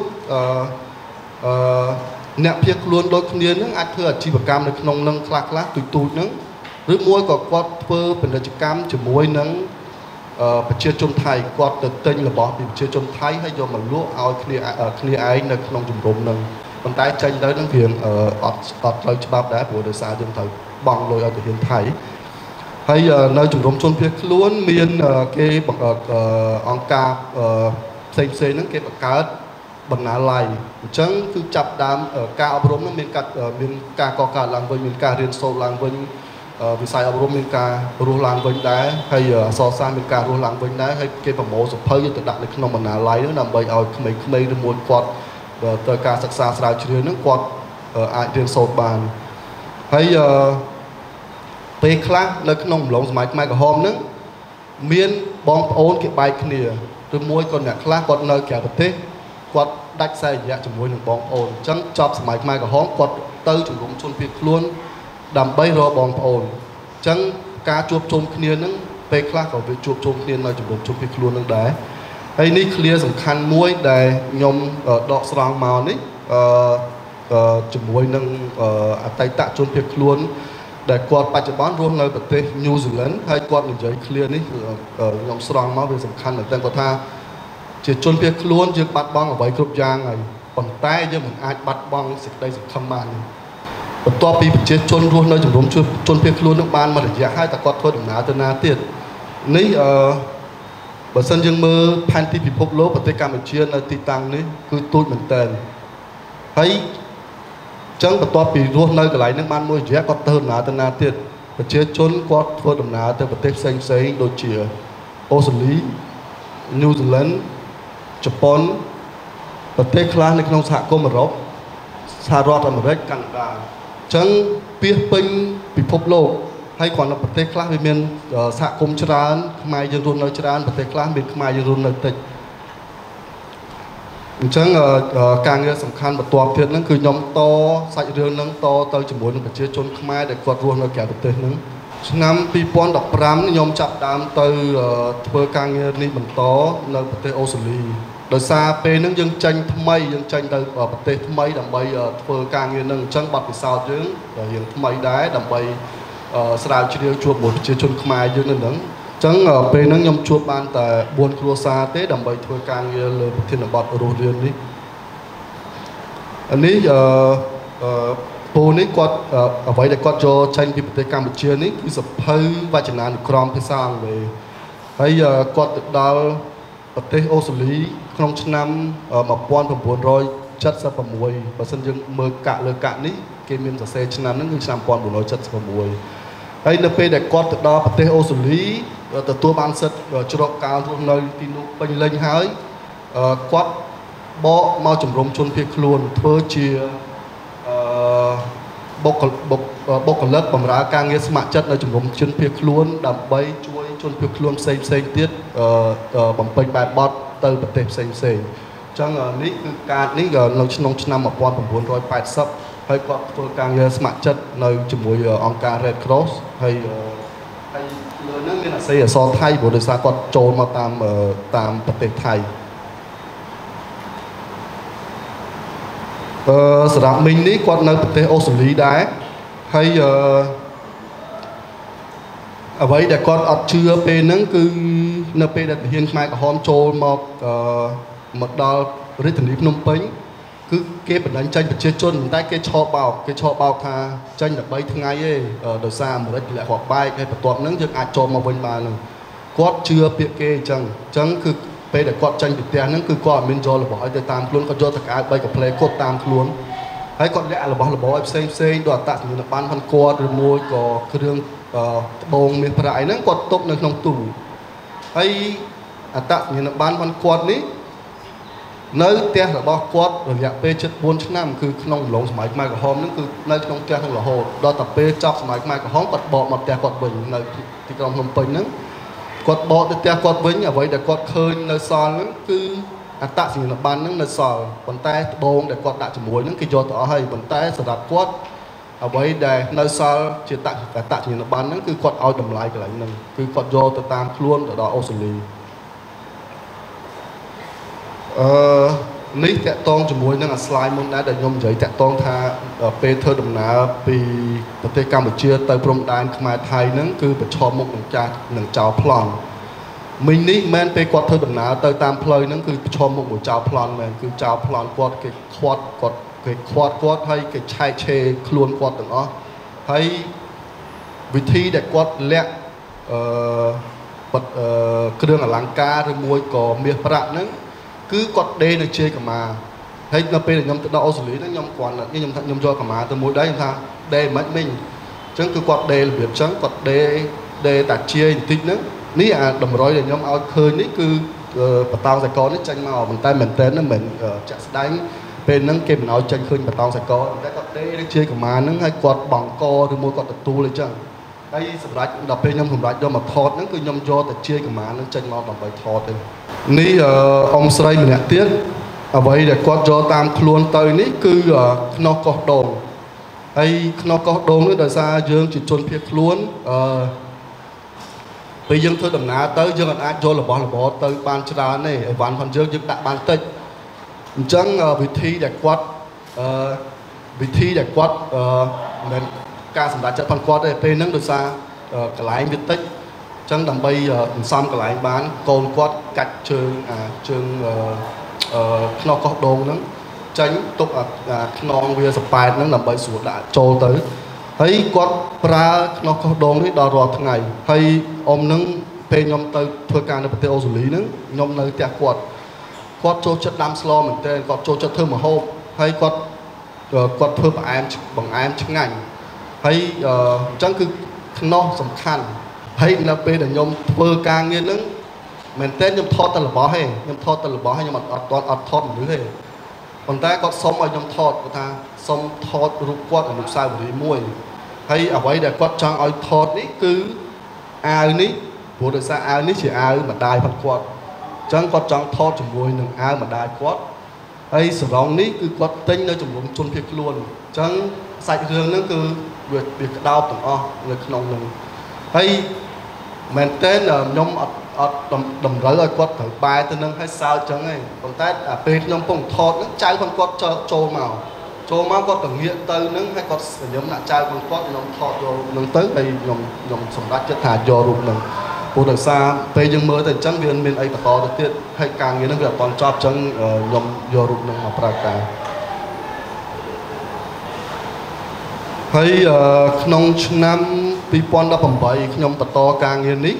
អ្នកភៀសខ្លួនដូចគ្នាហ្នឹងអាចធ្វើអាជីវកម្មនៅក្នុងនឹងខ្លះទូចហ្នឹងឬមួយក៏គាត់ធ្វើពាណិជ្ជកម្មជាមួយនឹងប្រជាជនថៃគាត់ទៅទិញរបស់ពីប្រជាជនថៃហើយយកមកលក់ឲ្យគ្នាឯងនៅក្នុងជំរំហ្នឹងប៉ុន្តែចេញទៅនឹងវាអត់ផ្លូវច្បាប់ដែរព្រោះដោយសារយើងត្រូវបង់លុយឲ្យទាហានថៃហើយនៅជំរំជនភៀសខ្លួនមានគេអង្គការផ្សេងហ្នឹងគេបង្កើតបណ្ណាល័យអញ្ចឹងគឺចាប់ដើមការអប់រំហ្នឹងមានការកកើតឡើងវិញមានការរៀនសូត្រឡើងវិញវិស័យអប់រំមានការរស់ឡើងវិញដែរហើយអក្សរសាស្ត្រមានការរស់ឡើងវិញដែរហើយគេប្រមូលសភៅទៅដាក់នៅក្នុងបណ្ណាល័យហ្នឹងដើម្បីឲ្យក្មេងៗឬមួយគាត់ទៅការសិក្សាស្រាវជ្រាវហ្នឹងគាត់អាចរៀនសូត្របានហើយពេលខ្លះនៅក្នុងអំឡុងសម័យខ្មែរក្រហមហ្នឹងមានបងប្អូនគេបែកគ្នាឬមួយក៏អ្នកខ្លះគាត់នៅក្រៅប្រទេសគាត់ដាច់ខ្សែរយៈជាមួយនឹងបងប្អូនអញ្ចឹងចប់សម័យខ្មែរក្រហមគាត់ទៅជំរំជនភៀសខ្លួនដើម្បីរកបងប្អូនអញ្ចឹងការជួបជុំគ្នាហ្នឹងពេលខ្លះក៏វាជួបជុំគ្នានៅជំរំជនភៀសខ្លួនហ្នឹងដែរហើយនេះឃ្លាសំខាន់មួយដែលខ្ញុំដកស្រង់មកនេះជាមួយនឹងអតីតជនភៀសខ្លួនដែលគាត់បច្ចុប្បន្នរស់នៅប្រទេសញូហ្សេឡង់ហើយគាត់និយាយឃ្លានេះខ្ញុំស្រង់មកវាសំខាន់មែនទែនគាត់ថាជាជនភៀសខ្លួនយើងបាត់បង់អ្វីគ្រប់យ៉ាងហើយប៉ុន្តែយើងមិនអាចបាត់បង់សេចក្តីសង្ឃឹមបានបន្ទាប់ពីប្រជាជនរស់នៅជំរំជនភៀសខ្លួននឹងបានមករយៈហើយតែគាត់ធ្វើដំណើរទៅណាទៀតនេះបើសិនយើងមើលផែនទីពិភពលោកប្រទេសកម្ពុជានៅទីតាំងនេះគឺទូចមែនតើហើយចឹងបន្ទាប់ពីរស់នៅកន្លែងហ្នឹងបានមួយរយៈគាត់ធ្វើដំណើរទៅណាទៀតប្រជាជនគាត់ធ្វើដំណើរទៅប្រទេសផ្សេងដូចជាអូស្ត្រាលីញូហ្សេឡង់ជប៉ុនប្រទេសខ្លះនៅក្នុងសហគមន៍អឺរ៉ុបសហរដ្ឋអាមេរិកកាណាដាអញ្ចឹងពាសពេញពិភពលោកហើយគ្រាន់តែប្រទេសខ្លះវាមានសហគមន៍ច្រើនខ្មែរយើងរស់នៅច្រើនប្រទេសខ្លះមានខ្មែរយើងរស់នៅតិចអញ្ចឹងការងារសំខាន់បន្ទាប់ទៀតហ្នឹងគឺខ្ញុំតសាច់រឿងហ្នឹងតទៅជាមួយនឹងប្រជាជនខ្មែរដែលគាត់រស់នៅក្រៅប្រទេសហ្នឹងឆ្នាំ2015ខ្ញុំចាប់ដើមទៅធ្វើការងារនេះបន្តនៅប្រទេសអូស្ត្រាលីដោយសារពេលហ្នឹងយើងចេញទៅប្រទេសថ្មីដើម្បីធ្វើការងារហ្នឹងអញ្ចឹងបទពិសោធន៍យើងរៀងថ្មីដែរដើម្បីស្រាវជ្រាវជួបប្រជាជនខ្មែរយើងនៅហ្នឹងអញ្ចឹងពេលហ្នឹងខ្ញុំជួបបានតែ4គ្រួសារទេដើម្បីធ្វើការងារលើប្រធានបទរស់រាននេះនេះពូនេះគាត់អ្វីដែលគាត់ចូលចេញពីប្រទេសកម្ពុជានេះគឺសភៅវចនានុក្រមភាសាអង់គ្លេសហើយគាត់ទៅដល់ប្រទេសអូស្ត្រាលីក្នុងឆ្នាំ1976បើសិនយើងមើលលើកាក់នេះគេមានសរសេរឆ្នាំហ្នឹងគឺឆ្នាំ1976ហើយនៅពេលដែលគាត់ទៅដល់ប្រទេសអូស្ត្រាលីទទួលបានសិទ្ធិជ្រកកោនរស់នៅទីនោះពេញលេញហើយគាត់បកមកជំរំជនភៀសខ្លួនធ្វើជាបុគ្គលិកបម្រើការងារស្ម័គ្រចិត្តនៅជំរំជនភៀសខ្លួនដើម្បីជួយជនភៀសខ្លួនផ្សេងទៀតបំពេញបែបបទទៅប្រទេសផ្សេងអញ្ចឹងនេះគឺការនេះនៅក្នុងឆ្នាំ1980ហើយគាត់ធ្វើការងារស្ម័គ្រចិត្តនៅជាមួយអង្គការ Red Cross ហើយលើនឹងមានអក្សរថៃព្រោះដោយសារគាត់ចូលមកតាមប្រទេសថៃសម្រាប់មីងនេះគាត់នៅប្រទេសអូស្ត្រាលីដែរហើយអ្វីដែលគាត់អត់ជឿពេលហ្នឹងគឺនៅពេលដែលទាហានខ្មែរក្រហមចូលមកដល់រាជធានីភ្នំពេញគឺគេបណ្ដឹងចេញប្រជាជនតែគេឆោបោកថាចេញតែ3ថ្ងៃទេដោយសារអាមេរិកធ្លាក់រាប់បែកហើយបន្ទាប់ហ្នឹងយើងអាចចូលមកវិញបានហ្នឹងគាត់ជឿពាក្យគេអញ្ចឹងគឺពេលដែលគាត់ចេញពីផ្ទះហ្នឹងគឺគាត់អត់មានយករបស់ឲ្យទៅតាមខ្លួនគាត់យកតកៅ3កាផ្លេគាត់តាមខ្លួនហើយគាត់លាក់របស់របរឲ្យផ្សេងដូចអត្តសញ្ញាណប័ណ្ណផងគាត់ឬមួយក៏គ្រឿងត្បូងមានប្រាក់អីហ្នឹងគាត់ទុកនៅក្នុងទូហើយអត្តសញ្ញាណប័ណ្ណផងគាត់នេះនៅផ្ទះរបស់គាត់រយៈពេល74ឆ្នាំគឺក្នុងអំឡុងសម័យខ្មែរក្រហមហ្នឹងគឺនៅក្នុងផ្ទះហ្នឹងរហូតដល់តែពេលចប់សម័យខ្មែរក្រហមគាត់បកមកផ្ទះគាត់វិញនៅទីក្រុងភ្នំពេញហ្នឹងគាត់បកទៅផ្ទះគាត់វិញអ្វីដែលគាត់ឃើញនៅសល់ហ្នឹងគឺអត្តសញ្ញាណប័ណ្ណហ្នឹងនៅសល់ប៉ុន្តែត្បូងដែលគាត់ដាក់ជាមួយហ្នឹងគេយកទៅអស់ហើយប៉ុន្តែសម្រាប់គាត់អ្វីដែលនៅសល់ជាអត្តសញ្ញាណប័ណ្ណហ្នឹងគឺគាត់ឲ្យតម្លៃកន្លែងហ្នឹងគឺគាត់យកទៅតាមខ្លួនទៅដល់អូស្ត្រាលីនេះតកតងជាមួយនឹងអា slide មុនដែរដែលខ្ញុំនិយាយតកតងថាពេលធ្វើដំណើរពីប្រទេសកម្ពុជាទៅព្រំដែនខ្មែរថៃហ្នឹងគឺប្រឈមមុខនឹងចោរប្លន់មិញនេះមិនមែនពេលគាត់ធ្វើដំណើរទៅតាមផ្លូវហ្នឹងគឺប្រឈមមុខមួយចោរប្លន់មែនគឺចោរប្លន់គាត់គេខ្វាត់គាត់ហើយគេឆែកឆេរខ្លួនគាត់ទាំងអស់ហើយវិធីដែលគាត់លាក់គ្រឿងអលង្ការឬមួយក៏មាសប្រាក់ហ្នឹងគឺគាត់ដេរនៅជ័យកម្មាហើយនៅពេលខ្ញុំទៅដល់អូស្ត្រាលីហ្នឹងខ្ញុំគាត់ខ្ញុំយកកម្មាទៅមួយដែរខ្ញុំថាដេរមិនមិញអញ្ចឹងគឺគាត់ដេររបៀបអញ្ចឹងគាត់ដេរតាជ័យបន្តិចហ្នឹងនេះអាតម្រុយដែលខ្ញុំឲ្យឃើញនេះគឺបតោងសកលនេះចេញមកប៉ុន្តែមែនតើមិនចាក់ស្ដែងពេលហ្នឹងគេមិនឲ្យចេញឃើញបតោងសកលតែគាត់ដេរនៅជ័យកម្មាហ្នឹងហើយគាត់បង្កឬមួយគាត់ទទួលអញ្ចឹងហើយសម្រាប់ដល់ពេលខ្ញុំសម្រាប់យកមកថតហ្នឹងគឺខ្ញុំយកតែជ័យកម្មាហ្នឹងចេញមកដើម្បីថតទេនេះអ៊ំស្រីម្នាក់ទៀតអ្វីដែលគាត់យកតាមខ្លួនទៅនេះគឺខ្នោះកោះដូងហើយខ្នោះកោះដូងនេះដោយសារយើងជាជនភៀសខ្លួនពេលយើងធ្វើដំណើរទៅយើងអាចយករបស់របរទៅបានច្រើនទេអីវ៉ាន់ផងយើងដាក់បានតិចអញ្ចឹងវិធីដែលគាត់មិនការសម្រេចចិត្តផងគាត់ទេពេលហ្នឹងដោយសារកន្លែងវាតិចអញ្ចឹងដើម្បីសន្សំកន្លែងបានកូនគាត់កាច់ជើងខ្នោះកោះដូងហ្នឹងចេញទុកខ្នងវាសប៉ែតហ្នឹងដើម្បីស្រួលដាក់ចូលទៅហើយគាត់ប្រើខ្នោះកោះដូងនេះដល់រាល់ថ្ងៃហើយអ៊ំហ្នឹងពេលខ្ញុំទៅធ្វើការនៅប្រទេសអូស្ត្រាលីហ្នឹងខ្ញុំនៅផ្ទះគាត់ចូលចិត្តដាំស្លមែនទែនគាត់ចូលចិត្តធ្វើម្ហូបហើយគាត់ធ្វើបង្អែមឆ្ងាញ់ហើយអញ្ចឹងគឺខ្នោះសំខាន់ហើយនៅពេលដែលខ្ញុំធ្វើការងារហ្នឹងមែនតើខ្ញុំថតតែរបស់ទេខ្ញុំថតតែរបស់ហើយខ្ញុំអត់ថតមនុស្សទេប៉ុន្តែគាត់សុំឲ្យខ្ញុំថតគាត់ថាសុំថតរូបគាត់អនុស្សាវរីយ៍មួយហើយអ្វីដែលគាត់ចង់ឲ្យថតនេះគឺអាវនេះព្រោះដោយសារអាវនេះជាអាវម្ដាយរបស់គាត់អញ្ចឹងគាត់ចង់ថតជាមួយនឹងអាវម្ដាយគាត់ហើយសរងនេះគឺគាត់ទិញនៅចំនួនជនភៀសខ្លួនអញ្ចឹងសាច់រឿងហ្នឹងគឺវាក្តោបទាំងអស់នៅក្នុងហ្នឹងហើយមែនតើខ្ញុំអត់តម្រូវឲ្យគាត់ត្រូវបែរទៅនឹងឲ្យសើចចឹងឯងប៉ុន្តែពេលខ្ញុំពងថតហ្នឹងចៅផងគាត់ចូលមកគាត់ទៅងាកទៅហ្នឹងហើយគាត់ខ្ញុំដាក់ចៅផងគាត់ខ្ញុំថតយកហ្នឹងទៅហើយខ្ញុំសម្រេចចិត្តថាយករូបហ្នឹងព្រោះដោយសារពេលយើងមើលទៅអញ្ចឹងវាមានអីបន្តទៅទៀតហើយការងារហ្នឹងវាអត់តន់ចប់អញ្ចឹងខ្ញុំយករូបហ្នឹងមកប្រើការហើយក្នុងឆ្នាំ2018ខ្ញុំបន្តការងារនេះ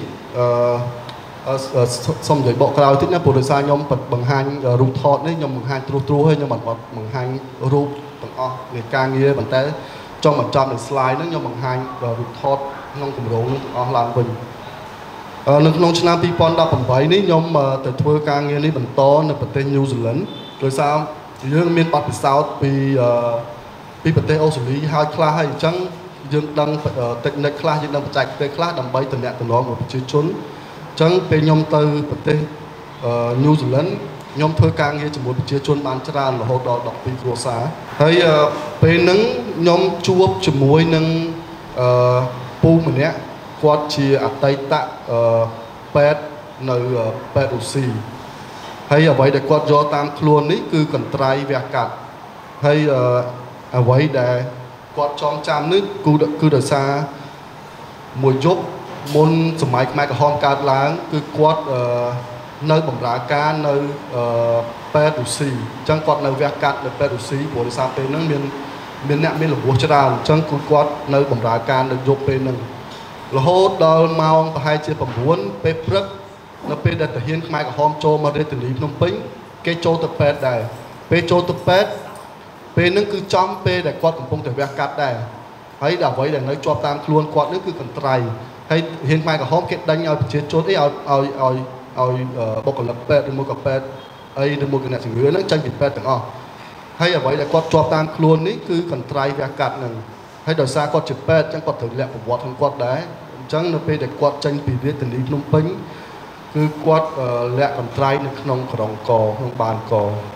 សូមនិយាយបកក្រោយតិចណាព្រោះដោយសារខ្ញុំបង្ហាញរូបថតនេះខ្ញុំបង្ហាញត្រួសហើយខ្ញុំអត់បង្ហាញរូបទាំងអស់នៃការងារប៉ុន្តែចង់បញ្ចប់នៅ slide ហ្នឹងខ្ញុំបង្ហាញរូបថតក្នុងគម្រោងនេះទាំងអស់ឡើងវិញនៅក្នុងឆ្នាំ2018នេះខ្ញុំទៅធ្វើការងារនេះបន្តនៅប្រទេសញូហ្សេឡង់ដោយសារយើងមានបទពិសោធន៍ពីប្រទេសអូស្ត្រាលីហើយខ្លះហើយអញ្ចឹងយើងដឹងtechniqueខ្លះយើងដឹងបច្ចេកទេសខ្លះដើម្បីតំណាក់តំណងกับប្រជាជនអញ្ចឹងពេលខ្ញុំទៅប្រទេសញូហ្សេឡង់ខ្ញុំធ្វើការងារជាមួយប្រជាជនបានច្រើនរហូតដល់12គ្រួសារហើយពេលហ្នឹងខ្ញុំជួបជាមួយនឹងពូម្នាក់គាត់ជាអតីតពេទ្យនៅពេទ្យរុស្ស៊ីហើយអ្វីដែលគាត់យកតាមខ្លួននេះគឺកន្ត្រៃវះកាត់ហើយអ្វីដែលគាត់ចងចាំនេះគឺដោយសារមួយយប់មុនសម័យខ្មែរក្រហមកើតឡើងគឺគាត់នៅបម្រើការនៅពេទ្យរុស្ស៊ីអញ្ចឹងគាត់នៅវះកាត់នៅពេទ្យរុស្ស៊ីព្រោះដោយសារពេលហ្នឹងមានអ្នកមានរបួសច្រើនអញ្ចឹងគឺគាត់នៅបម្រើការនៅយប់ពេលហ្នឹងរហូតដល់ម៉ោងប្រហែលជា9ពេលព្រឹកនៅពេលដែលទាហានខ្មែរក្រហមចូលមករាជធានីភ្នំពេញគេចូលទៅពេទ្យដែរពេលចូលទៅពេទ្យពេលហ្នឹងគឺចំពេលដែលគាត់កំពុងតែវះកាត់ដែរហើយដល់អ្វីដែលនៅជាប់តាមខ្លួនគាត់ហ្នឹងគឺកន្ត្រៃហើយហ៊ានខ្មែរក្រហមគេដេញឲ្យប្រជាជនអីឲ្យបុគ្គលិកពេទ្យឬមួយក៏ពេទ្យអីឬមួយក៏អ្នកជំងឺហ្នឹងចាញ់ពីពេទ្យទាំងអស់ហើយអ្វីដែលគាត់ជាប់តាមខ្លួននេះគឺកន្ត្រៃវះកាត់ហ្នឹងហើយដោយសារគាត់ជាពេទ្យអញ្ចឹងគាត់ត្រូវលាក់ប្រវត្តិของគាត់ដែរអញ្ចឹងនៅពេលដែលគាត់ចេញពីរាជធានីភ្នំពេញគឺគាត់លាក់កន្ត្រៃនៅក្នុងក្រងកក្នុងបានក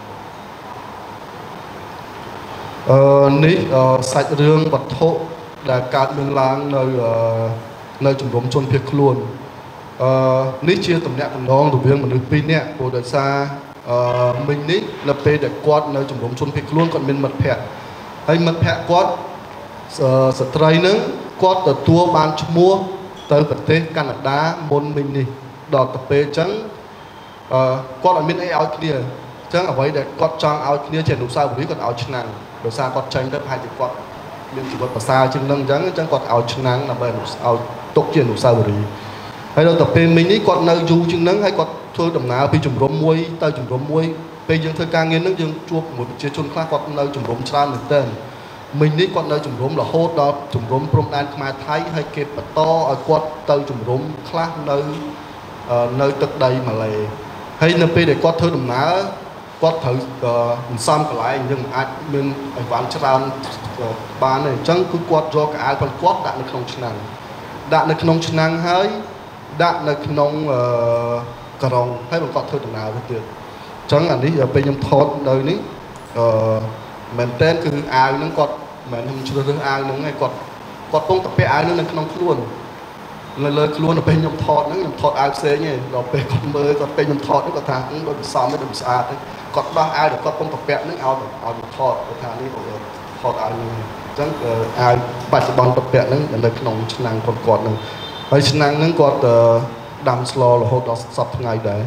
នេះសាច់រឿងវត្ថុដែលកើតមានឡើងនៅជំរំជនភៀសខ្លួននេះជាតំណាក់តំណងរវាងមនុស្សពីរនាក់ព្រោះដោយសារមិញនេះនៅពេលដែលគាត់នៅជំរំជនភៀសខ្លួនគាត់មានមិត្តភ័ក្តិហើយមិត្តភ័ក្តិគាត់ស្ត្រីហ្នឹងគាត់ទទួលបានឈ្មោះទៅប្រទេសកាណាដាមុនមិញនេះដល់ទៅពេលអញ្ចឹងគាត់អត់មានអីឲ្យគ្នាអញ្ចឹងអ្វីដែលគាត់ចង់ឲ្យគ្នាជាអនុស្សាវរីយ៍គាត់ឲ្យឆ្នាំងដោយសារគាត់ចេញទៅប្រហែលជាគាត់មានជីវិតប្រសើរជាងនឹងអញ្ចឹងគាត់ឲ្យឆ្នាំងដើម្បីឲ្យទុកជាអនុស្សាវរីយ៍ហើយដល់ទៅពេលមិញនេះគាត់នៅយូរជាងនឹងហើយគាត់ធ្វើដំណើរពីជំរំមួយទៅជំរំមួយពេលយើងធ្វើការងារនឹងយើងជួបជាមួយប្រជាជនខ្លះគាត់នៅជំរំច្រើនមែនទែនមិញនេះគាត់នៅជំរំរហូតដល់ជំរំព្រំដែនខ្មែរថៃហើយគេបន្តឲ្យគាត់ទៅជំរំខ្លះនៅទឹកដីម៉ាឡេហើយនៅពេលដែលគាត់ធ្វើដំណើរគាត់ត្រូវសន្សំកន្លែងយើងមិនអាចមានអីវ៉ាន់ច្រើនបានទេអញ្ចឹងគឺគាត់យកកៅអៅផងគាត់ដាក់នៅក្នុងឆ្នាំងហើយដាក់នៅក្នុងក្រុងហើយបង្កប់ធ្វើដំណើរទៅទៀតអញ្ចឹងអានេះពេលខ្ញុំថតនៅនេះមែនតើគឺអាវហ្នឹងគាត់មិនខ្ញុំជ្រើសរើសអាវហ្នឹងឯងគាត់ពងតែពាក់អាវហ្នឹងនៅក្នុងខ្លួនលើខ្លួនទៅពេលខ្ញុំថតហ្នឹងខ្ញុំថតអាវផ្សេងឯងដល់ពេលគាត់មើលគាត់ពេលខ្ញុំថតហ្នឹងគាត់ថាដូចផ្សំដូចស្អាតគាត់ដោះអាវដែលគាត់ពងតែពាក់ហ្នឹងឲ្យថតគាត់ថានេះថតអាវហ្នឹងអញ្ចឹងអាវបច្ចុប្បន្នគាត់ពាក់ហ្នឹងនៅក្នុងឆ្នាំងគាត់ហ្នឹងហើយឆ្នាំងហ្នឹងគាត់ដាំស្លរហូតដល់សប្តាហ៍ថ្ងៃដែរ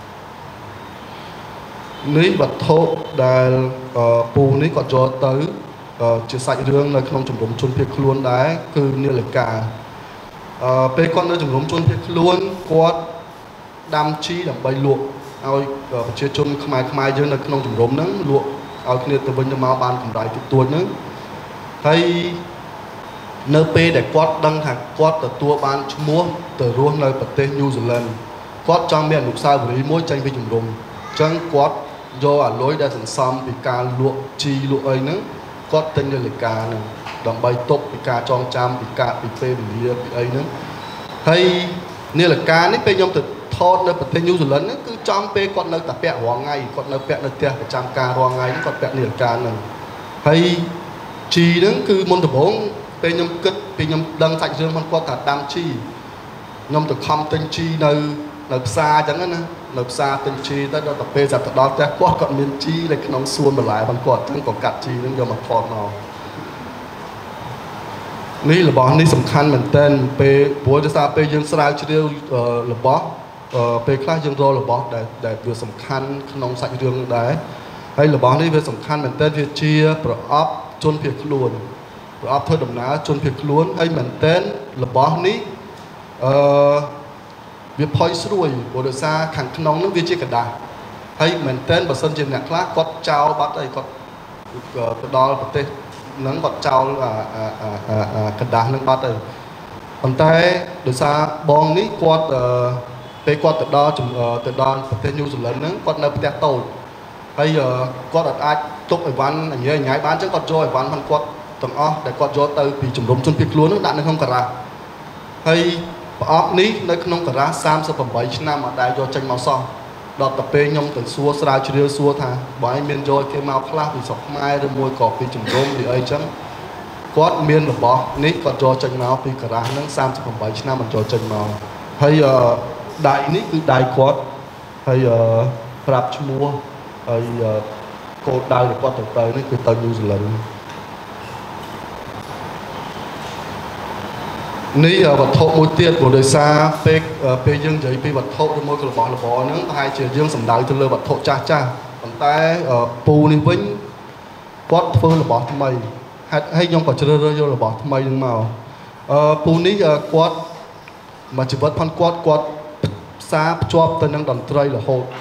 នេះវត្ថុដែលពូនេះគាត់យកទៅជាសាច់រឿងនៅក្នុងជំរំជនភៀសខ្លួនដែរគឺនាឡិកាពេលគាត់នៅជំរំជនភៀសខ្លួនគាត់ដាំជីដើម្បីលក់ឲ្យប្រជាជនខ្មែរយើងនៅក្នុងជំរំហ្នឹងលក់ឲ្យគ្នាទៅវិញទៅមកបានកម្រៃតិចតួចហ្នឹងហើយនៅពេលដែលគាត់ដឹងថាគាត់ទទួលបានឈ្មោះទៅរស់នៅប្រទេសញូហ្សេឡង់គាត់ចង់មានអនុស្សាវរីយ៍មួយចេញពីជំរំអញ្ចឹងគាត់យកអាលុយដែលសន្សំពីការលក់ជីលក់អីហ្នឹងគាត់ទិញនាឡិកាហ្នឹងដើម្បីទុកពីការចងចាំពីពេលវេលាពីអីហ្នឹងហើយនាឡិកានេះពេលខ្ញុំទៅថតនៅប្រទេសញូហ្សេឡង់ហ្នឹងគឺចំពេលគាត់នៅតែពាក់រាល់ថ្ងៃគាត់នៅពាក់នៅផ្ទះប្រចាំការរាល់ថ្ងៃហ្នឹងគាត់ពាក់នាឡិកាហ្នឹងហើយជីហ្នឹងគឺមុនដំបូងពេលខ្ញុំគិតពីខ្ញុំដឹងសាច់រឿងរបស់គាត់ថាដាំជីខ្ញុំទៅខំទិញជីនៅផ្សារអញ្ចឹងណានៅផ្សារទិញជីទៅដល់ទៅពេលចាប់ទៅដល់ផ្ទះគាត់មានជីនៅក្នុងសួនបន្លែរបស់គាត់អញ្ចឹងក៏កាត់ជីហ្នឹងយកមកថតមកនេះរបស់នេះសំខាន់មែនតើពេលព្រោះដោយសារពេលយើងស្រាវជ្រាវរបស់ពេលខ្លះយើងរករបស់ដែលវាសំខាន់ក្នុងសាច់រឿងដែរហើយរបស់នេះវាសំខាន់មែនតើវាជាប្រអប់ជនភៀសខ្លួនប្រអប់ធ្វើដំណើរជនភៀសខ្លួនហើយមែនតើរបស់នេះវាផុយស្រួយព្រោះដោយសារខាងក្នុងនោះវាជាกระดาษហើយមែនតើបើសិនជាអ្នកខ្លះគាត់ចោលបាត់ហើយគាត់ទៅដល់ប្រទេសហ្នឹងគាត់ចោលกระดาษហ្នឹងបាត់ហើយប៉ុន្តែដោយសារបងនេះគាត់ពេលគាត់ទៅដល់ប្រទេសញូហ្សេឡង់ហ្នឹងគាត់នៅផ្ទះតូចហើយគាត់អាចទុកអីវ៉ាន់ញ៉ៃបានអញ្ចឹងគាត់យកអីវ៉ាន់ផងគាត់ទាំងអស់ដែលគាត់យកទៅពីជំរំជនភៀសខ្លួនហ្នឹងដាក់នៅក្នុងការ៉ាសហើយប្រអប់នេះនៅក្នុងការ៉ាស38ឆ្នាំអត់ដែលយកចេញមកសោះដល់ទៅពេលខ្ញុំទៅសួរស្រាវជ្រាវសួរថាបើឯងមានយកគេមកខ្លះពីស្រុកខ្មែរឬមួយក៏ពីជំរំឬអីចឹងគាត់មានរបស់នេះគាត់យកចេញមកពីការ៉ាសហ្នឹង38ឆ្នាំមិនយកចេញមកហើយដៃនេះគឺដៃគាត់ហើយប្រាប់ឈ្មោះហើយកូនដៅរបស់គាត់ទៅនេះគឺទៅញូហ្សេឡង់នេះវត្ថុមួយទៀតព្រោះដោយសារពេលយើងនិយាយពីវត្ថុឬមួយក៏របស់របរហ្នឹងប្រហែលជាយើងសំដៅទៅលើវត្ថុចាស់ប៉ុន្តែពូនេះវិញគាត់ធ្វើរបស់ថ្មីហើយខ្ញុំក៏ជ្រើសរើសយករបស់ថ្មីហ្នឹងមកពូនេះគាត់មួយជីវិតផងគាត់ផ្សារភ្ជាប់ទៅនឹងតន្ត្រីរហូត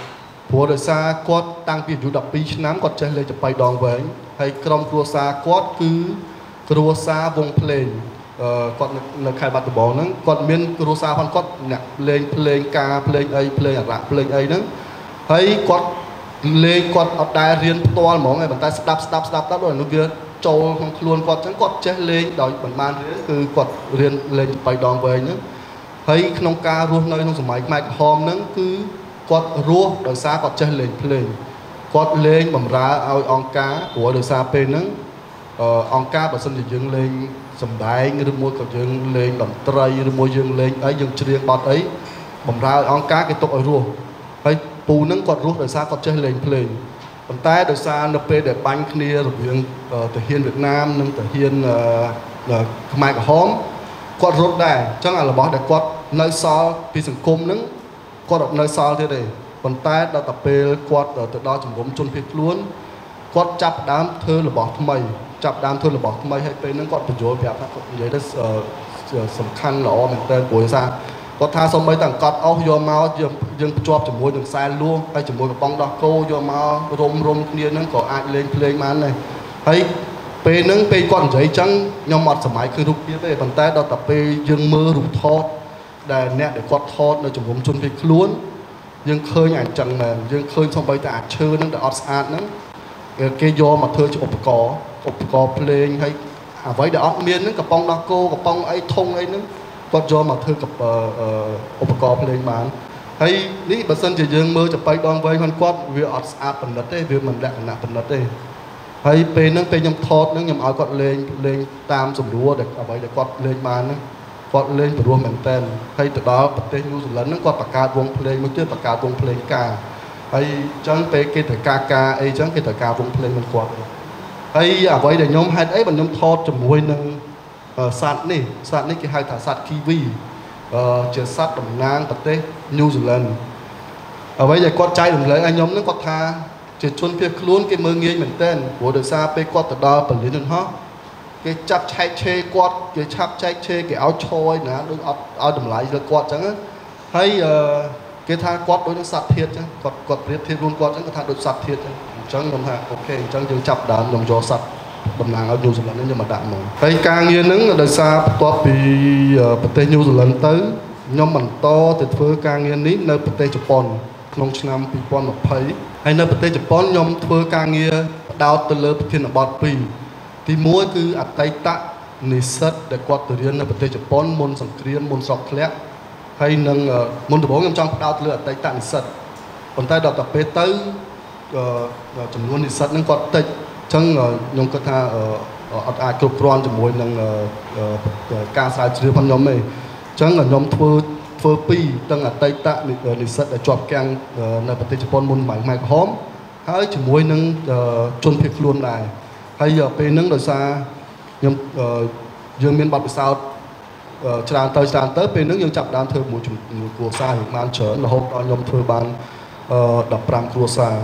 ព្រោះដោយសារគាត់តាំងពីអាយុ12ឆ្នាំគាត់ចេះលេងចំបៃដងវែងហើយក្រុមគ្រួសារគាត់គឺគ្រួសារវងភ្លេងគាត់នៅខេត្តបាត់ដំបងហ្នឹងគាត់មានគ្រួសារផងគាត់អ្នកលេងភ្លេងការភ្លេងអីភ្លេងអារក្សភ្លេងអីហ្នឹងហើយគាត់លេងគាត់អត់ដែលរៀនផ្ទាល់ហ្មងឯងប៉ុន្តែស្ដាប់ដល់នោះវាចូលក្នុងខ្លួនគាត់អញ្ចឹងគាត់ចេះលេងដោយមិនបានរៀនគឺគាត់រៀនលេងចំបៃដងវែងហ្នឹងហើយក្នុងការរស់នៅក្នុងសម័យខ្មែរក្រហមហ្នឹងគឺគាត់រស់ដោយសារគាត់ចេះលេងភ្លេងគាត់លេងបំរើឲ្យអង្គការព្រោះដោយសារពេលហ្នឹងអង្គការបើសិនជាយើងលេងសម្ដែងឬមួយក៏យើងលេងតន្ត្រីឬមួយយើងលេងអីយើងច្រៀងបទអីបំរើឲ្យអង្គការគេទុកឲ្យរស់ហើយពូហ្នឹងគាត់រស់ដោយសារគាត់ចេះលេងភ្លេងប៉ុន្តែដោយសារនៅពេលដែលបាញ់គ្នារវាងទាហានវៀតណាមនិងទាហានខ្មែរក្រហមគាត់រត់ដែរអញ្ចឹងអារបស់ដែលគាត់នៅសល់ពីសង្គមហ្នឹងគាត់អត់នៅសល់ទៀតទេប៉ុន្តែដល់តែពេលគាត់ទៅដល់ជំរំជនភៀសខ្លួនគាត់ចាប់ដើមធ្វើរបស់ថ្មីហើយពេលហ្នឹងគាត់បញ្យល់ប្រាប់ថាគាត់និយាយទៅសំខាន់ល្អមែនតើព្រោះថាគាត់ថាសូម្បីតែអង្កត់អស់យកមកយើងភ្ជាប់ជាមួយនឹងខ្សែលួងហើយជាមួយកំប៉ុងដោះគោយកមករុំគ្នាហ្នឹងក៏អាចលេងភ្លេងបានដែរហើយពេលហ្នឹងពេលគាត់និយាយអញ្ចឹងខ្ញុំអត់សម័យឃើញរូបភាពទេប៉ុន្តែដល់តែពេលយើងមើលរូបថតដែលអ្នកដែលគាត់ថតនៅជំរំជនភៀសខ្លួនយើងឃើញអញ្ចឹងមែនយើងឃើញសូម្បីតែអាឈើហ្នឹងដែលអត់ស្អាតហ្នឹងគេយកមកធ្វើជាឧបករណ៍ភ្លេងហើយអ្វីដែលអត់មានហ្នឹងកំប៉ុងដោះគោកំប៉ុងអីធុងអីហ្នឹងគាត់យកមកធ្វើឧបករណ៍ភ្លេងបានហើយនេះបើសិនជាយើងមើលចំបៃដងវែងគាត់វាអត់ស្អាតបណ្ឌិតទេវាមិនលក្ខណៈបណ្ឌិតទេហើយពេលហ្នឹងពេលខ្ញុំថតហ្នឹងខ្ញុំឲ្យគាត់លេងតាមសម្រួលដែលអ្វីដែលគាត់លេងបានហ្នឹងគាត់លេងព្រោះមែនតើហើយទៅដល់ប្រទេសញូហ្សេឡង់ហ្នឹងគាត់បង្កើតវង់ភ្លេងមួយទៀតបង្កើតវង់ភ្លេងការហើយអញ្ចឹងពេលគេត្រូវការអីអញ្ចឹងគេត្រូវការវង់ភ្លេងមិនគាត់ហើយអ្វីដែលខ្ញុំហេតុអីបើខ្ញុំថតជាមួយនឹងសត្វនេះគេហៅថាសត្វគីវីជាសត្វតំណាងប្រទេសញូហ្សេឡង់អ្វីដែលគាត់ចែករំលែកឲ្យខ្ញុំហ្នឹងគាត់ថាជាជនភៀសខ្លួនគេមើងងាយមែនទែនព្រោះដោយសារពេលគាត់ទៅដល់ប៉ូលីសយន្តហោះគេចាប់ឆែកឆេរគាត់គេឆាប់ចែកឆេរគេឲ្យឈយណាដូចអត់ឲ្យតម្លៃលើគាត់អញ្ចឹងហើយគេថាគាត់ដូចនឹងសត្វធាតុអញ្ចឹងគាត់ប្រៀបធៀបខ្លួនគាត់អញ្ចឹងគាត់ថាដូចសត្វធាតុអញ្ចឹងខ្ញុំថាអូខេអញ្ចឹងយើងចាប់ដើមខ្ញុំយកសត្វតំណាងឲ្យញូហ្សេឡង់នេះខ្ញុំមកដាក់មកហើយការងារហ្នឹងដោយសារបន្ទាប់ពីប្រទេសញូហ្សេឡង់ទៅខ្ញុំបន្តទៅធ្វើការងារនេះនៅប្រទេសជប៉ុនក្នុងឆ្នាំ2020ហើយនៅប្រទេសជប៉ុនខ្ញុំធ្វើការងារផ្ដោតទៅលើប្រធានបទ2ទី1គឺអតីតនិស្សិតដែលគាត់ទៅរៀននៅប្រទេសជប៉ុនមុនសង្គ្រាមមុនស្រុកធ្លាក់ហើយនឹងមុនដំបូងខ្ញុំចង់ផ្ដោតលើអតីតនិស្សិតប៉ុន្តែដល់តែពេលទៅចំនួននិស្សិតហ្នឹងគាត់តិចអញ្ចឹងខ្ញុំគិតថាអត់អាចគ្រប់គ្រាន់ជាមួយនឹងការស្រាវជ្រាវរបស់ខ្ញុំទេអញ្ចឹងខ្ញុំធ្វើពីរទាំងអតីតនិស្សិតដែលជាប់គាំងនៅប្រទេសជប៉ុនមុនសម័យខ្មែរក្រហមហើយជាមួយនឹងជនភៀសខ្លួនដែរហើយពេលហ្នឹងដោយសារខ្ញុំយើងមានបទពិសោធន៍ច្រើនទៅពេលហ្នឹងយើងចាប់ដើមធ្វើមួយគ្រួសារបានច្រើនរហូតដល់ខ្ញុំធ្វើបាន15គ្រួសារ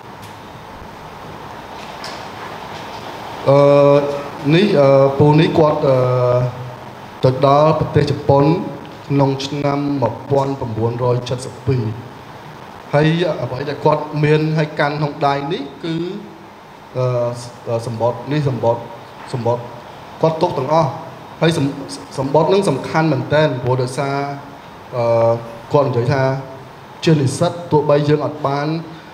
នេះពូនេះគាត់ទៅដល់ប្រទេសជប៉ុនក្នុងឆ្នាំ1972ហើយអ្វីដែលគាត់មានឲ្យកាន់ក្នុងដៃនេះគឺសម្បត្តិនេះសម្បត្តិគាត់ទុកទាំងអស់ហើយសម្បត្តិនឹងសំខាន់មែនតើព្រោះដោយសារគាត់និយាយថាជានិស្សិតទោះបីយើងអត់បាន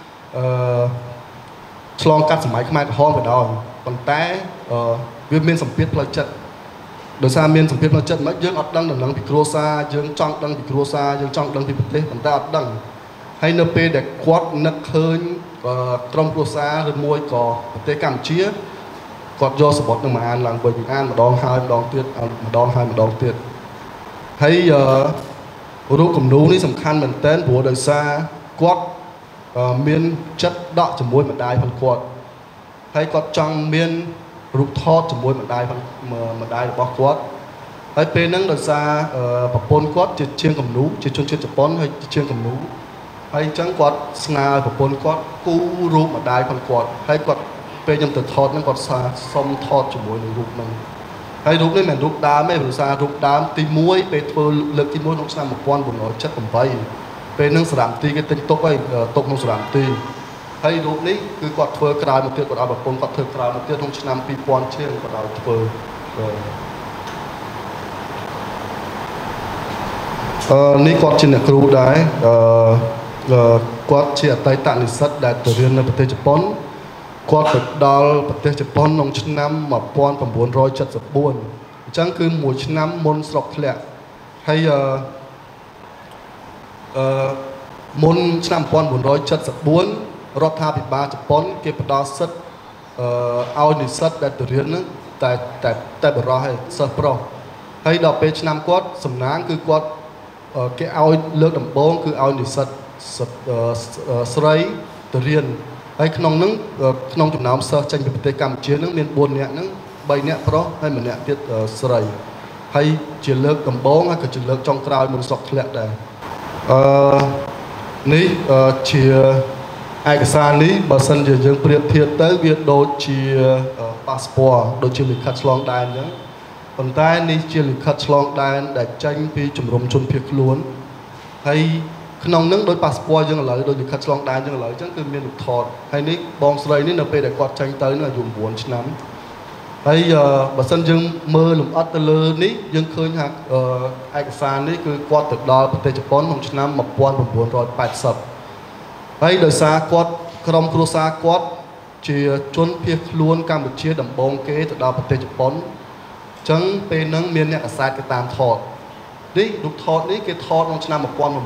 ឆ្លងកាត់សម័យខ្មែរក្រហមក៏ដោយប៉ុន្តែវាមានសម្ពាធផ្លូវចិត្តដោយសារមានសម្ពាធផ្លូវចិត្តមិនយើងអត់ដឹងដំណឹងពីគ្រួសារយើងចង់ដឹងពីគ្រួសារយើងចង់ដឹងពីប្រទេសប៉ុន្តែអត់ដឹងហើយនៅពេលដែលគាត់នឹកឃើញក្រុមគ្រួសារឬមួយក៏ប្រទេសកម្ពុជាគាត់យកសម្បត្តិនឹងមកអានឡើងវិញអានម្ដងហើយម្ដងទៀតម្ដងហើយម្ដងទៀតហើយរូបគំនូរនេះសំខាន់មែនទែនព្រោះដោយសារគាត់មានចិត្តដកជាមួយម្ដាយផងគាត់ហើយគាត់ចង់មានរូបថតជាមួយម្ដាយរបស់គាត់ហើយពេលហ្នឹងដោយសារប្រពន្ធគាត់ជាជាងគំនូរជាជនជាតិជប៉ុនហើយជាងគំនូរហើយអញ្ចឹងគាត់ស្នើប្រពន្ធគាត់គូរូបម្ដាយផងគាត់ហើយគាត់ពេលខ្ញុំទៅថតហ្នឹងគាត់សុំថតជាមួយនឹងរូបហ្នឹងហើយរូបនេះមិនមែនរូបដើមទេព្រោះសាររូបដើមទី1ពេលធ្វើលើកទី1ក្នុងឆ្នាំ1978 bên nâng sẵn tí cái tinh tốt ấy tốt nông sẵn tí hay lúc ní cứ quạt phơi cài một tiết quạt áo bạc quạt thơ cài một tiết trong năm pi quan chiên quạt áo phơi ní quạt trên là kêu đấy quạt chia tay tạng lịch sử đại tự nhiên ởประเทศ Japan quạt được đào ประเทศ Japan trong năm mà quan tầm 474chẳng cứ mỗi năm môn sọc lẹ hay môn năm quan 474រដ្ឋាភិបាលជប៉ុនគេផ្ដល់សិទ្ធឲ្យនិស្សិតដែលទៅរៀនហ្នឹងតែបរិសុទ្ធហើយសិស្សប្រុសហើយដល់ពេលឆ្នាំគាត់សំណាងគឺគាត់គេឲ្យលើកដំបូងគឺឲ្យនិស្សិតស្រីទៅរៀនហើយក្នុងហ្នឹងក្នុងចំណោមសិស្សចេញពីប្រទេសកម្ពុជាហ្នឹងមាន4នាក់ហ្នឹង3នាក់ប្រុសហើយ1នាក់ទៀតស្រីហើយជាលើកដំបូងហើយក៏ជាលើកចុងក្រោយមុនស្រុកធ្លាក់ដែរនេះជាឯកសារនេះបើសិនជាយើងប្រៀបធៀបទៅវាដូចជាប៉ាសពតដូចជាលិខិតឆ្លងដែនអញ្ចឹងប៉ុន្តែនេះជាលិខិតឆ្លងដែនដែលចេញពីជំរំជនភៀសខ្លួនហើយក្នុងនឹងដោយប៉ាសពតយើងឥឡូវដូចលិខិតឆ្លងដែនយើងឥឡូវអញ្ចឹងគឺមានរូបថតហើយនេះបងស្រីនេះនៅពេលដែលគាត់ចេញទៅនឹងអាយុ9ឆ្នាំហើយបើសិនយើងមើលលម្អិតទៅលើនេះយើងឃើញថាឯកសារនេះគឺគាត់ទៅដល់ប្រទេសជប៉ុនក្នុងឆ្នាំ1980ហើយដោយសារគាត់ក្រុមគ្រួសារគាត់ជាជនភៀសខ្លួនកម្ពុជាដំបូងគេទៅដល់ប្រទេសជប៉ុនអញ្ចឹងពេលហ្នឹងមានអ្នកកាសែតគេតាមថតនេះរូបថតនេះគេថតក្នុងឆ្នាំ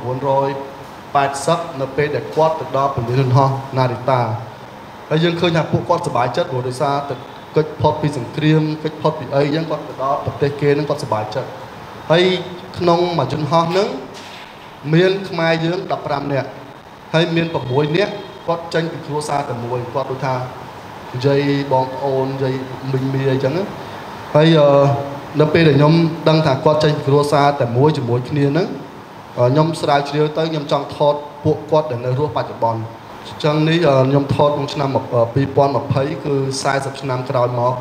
1980នៅពេលដែលគាត់ទៅដល់ពលានយន្តហោះ Narita ហើយយើងឃើញថាពួកគាត់សប្បាយចិត្តព្រោះដោយសារទៅកិច្ចផុតពីសង្គ្រាមកិច្ចផុតពីអីអញ្ចឹងគាត់ទៅដល់ប្រទេសគេហ្នឹងគាត់សប្បាយចិត្តហើយក្នុងមួយយន្តហោះហ្នឹងមានខ្មែរយើង15នាក់ហើយមាន6នាក់គាត់ចេញពីគ្រួសារតែមួយគាត់ដូចថានិយាយបងប្អូននិយាយមីងមីអីចឹងហើយនៅពេលដែលខ្ញុំដឹងថាគាត់ចេញពីគ្រួសារតែមួយជាមួយគ្នាហ្នឹងខ្ញុំស្រាវជ្រាវទៅខ្ញុំចង់ថតពួកគាត់ដែលនៅរស់បច្ចុប្បន្នអញ្ចឹងនេះខ្ញុំថតក្នុងឆ្នាំ2020គឺ40ឆ្នាំក្រោយមក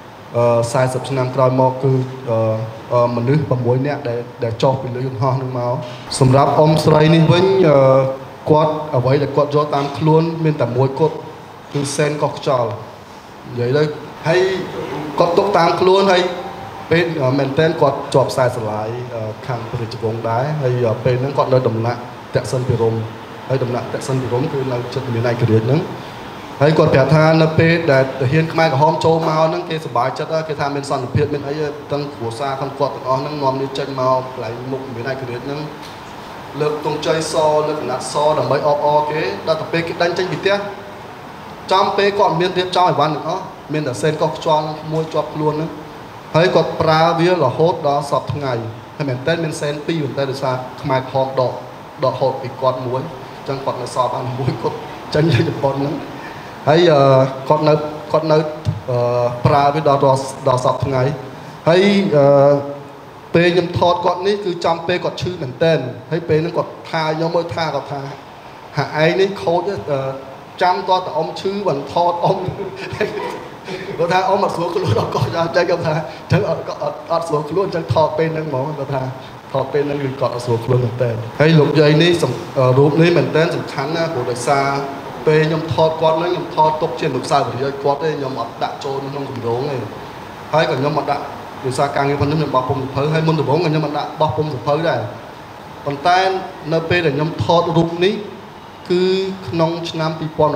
40ឆ្នាំក្រោយមកគឺមនុស្ស6នាក់ដែលចុះពីលើយន្តហោះនឹងមកសម្រាប់អ៊ំស្រីនេះវិញគាត់អ្វីដែលគាត់យកតាមខ្លួនមានតែមួយគត់គឺសែនកោះខ្យល់និយាយទៅហើយគាត់ទុកតាមខ្លួនហើយពេលមែនតើគាត់ជាប់ខ្សែស្រឡាយខាងព្រះរាជវង្សដែរហើយពេលហ្នឹងគាត់នៅដំណាក់តក្សិណពិរមហើយដំណាក់តក្សិណពិរមគឺនៅជិតមានឯករាជ្យហ្នឹងហើយគាត់ប្រាប់ថានៅពេលដែលទាហានខ្មែរក្រហមចូលមកហ្នឹងគេសប្បាយចិត្តគេថាមានសន្តិភាពមានអីទាំងគ្រួសារខាងគាត់ទាំងអស់ហ្នឹងនាំនេះចេញមកកន្លែងមុខមានឯករាជ្យហ្នឹងលើកទង់ជ័យសលើកកណាត់សដើម្បីអបអរគេដល់ទៅពេលគេដាច់ចេញពីផ្ទះចំពេលគាត់មានរៀបចំអីវ៉ាន់ទាំងអស់មានតែសេនកោះខ្យល់មួយជាប់ខ្លួនហ្នឹងហើយគាត់ប្រើវារហូតដល់សប្តាហ៍ថ្ងៃហើយមែនតើមានសេន2មែនតើដោយសារខ្មែរខំដកហូតពីគាត់មួយអញ្ចឹងគាត់នៅសល់បានមួយគាត់ចេញទៅជប៉ុនហ្នឹងហើយគាត់នៅប្រើវាដល់សប្តាហ៍ថ្ងៃហើយពេលខ្ញុំថតគាត់នេះគឺចំពេលគាត់ឈឺមែនតើហើយពេលហ្នឹងគាត់ថាខ្ញុំមើលថាគាត់ថាហាឯងនេះខូចចាំតតអ៊ំឈឺបានថតអ៊ំគាត់ថាអ៊ំអត់ស្រួលខ្លួនដល់គាត់អញ្ចឹងគាត់ថាចឹងអត់ស្រួលខ្លួនអញ្ចឹងថតពេលហ្នឹងហ្មងគាត់ថាថតពេលហ្នឹងគឺគាត់អត់ស្រួលខ្លួនមែនតើហើយលោកយាយនេះរូបនេះមែនតើសំខាន់ណាព្រោះដោយសារពេលខ្ញុំថតគាត់ហ្នឹងខ្ញុំថតទុកជាអនុស្សាវរីយ៍គាត់ទេខ្ញុំអត់ដាក់ចូលក្នុងគម្រោងទេហើយក៏ខ្ញុំអត់ដាក់ដោយសារការងារផងខ្ញុំបោះពុំសភៅហើយមុនដំបូងខ្ញុំអត់ដាក់បោះពុំសភៅដែរប៉ុន្តែនៅពេលដែលខ្ញុំថតរូបនេះគឺក្នុងឆ្នាំ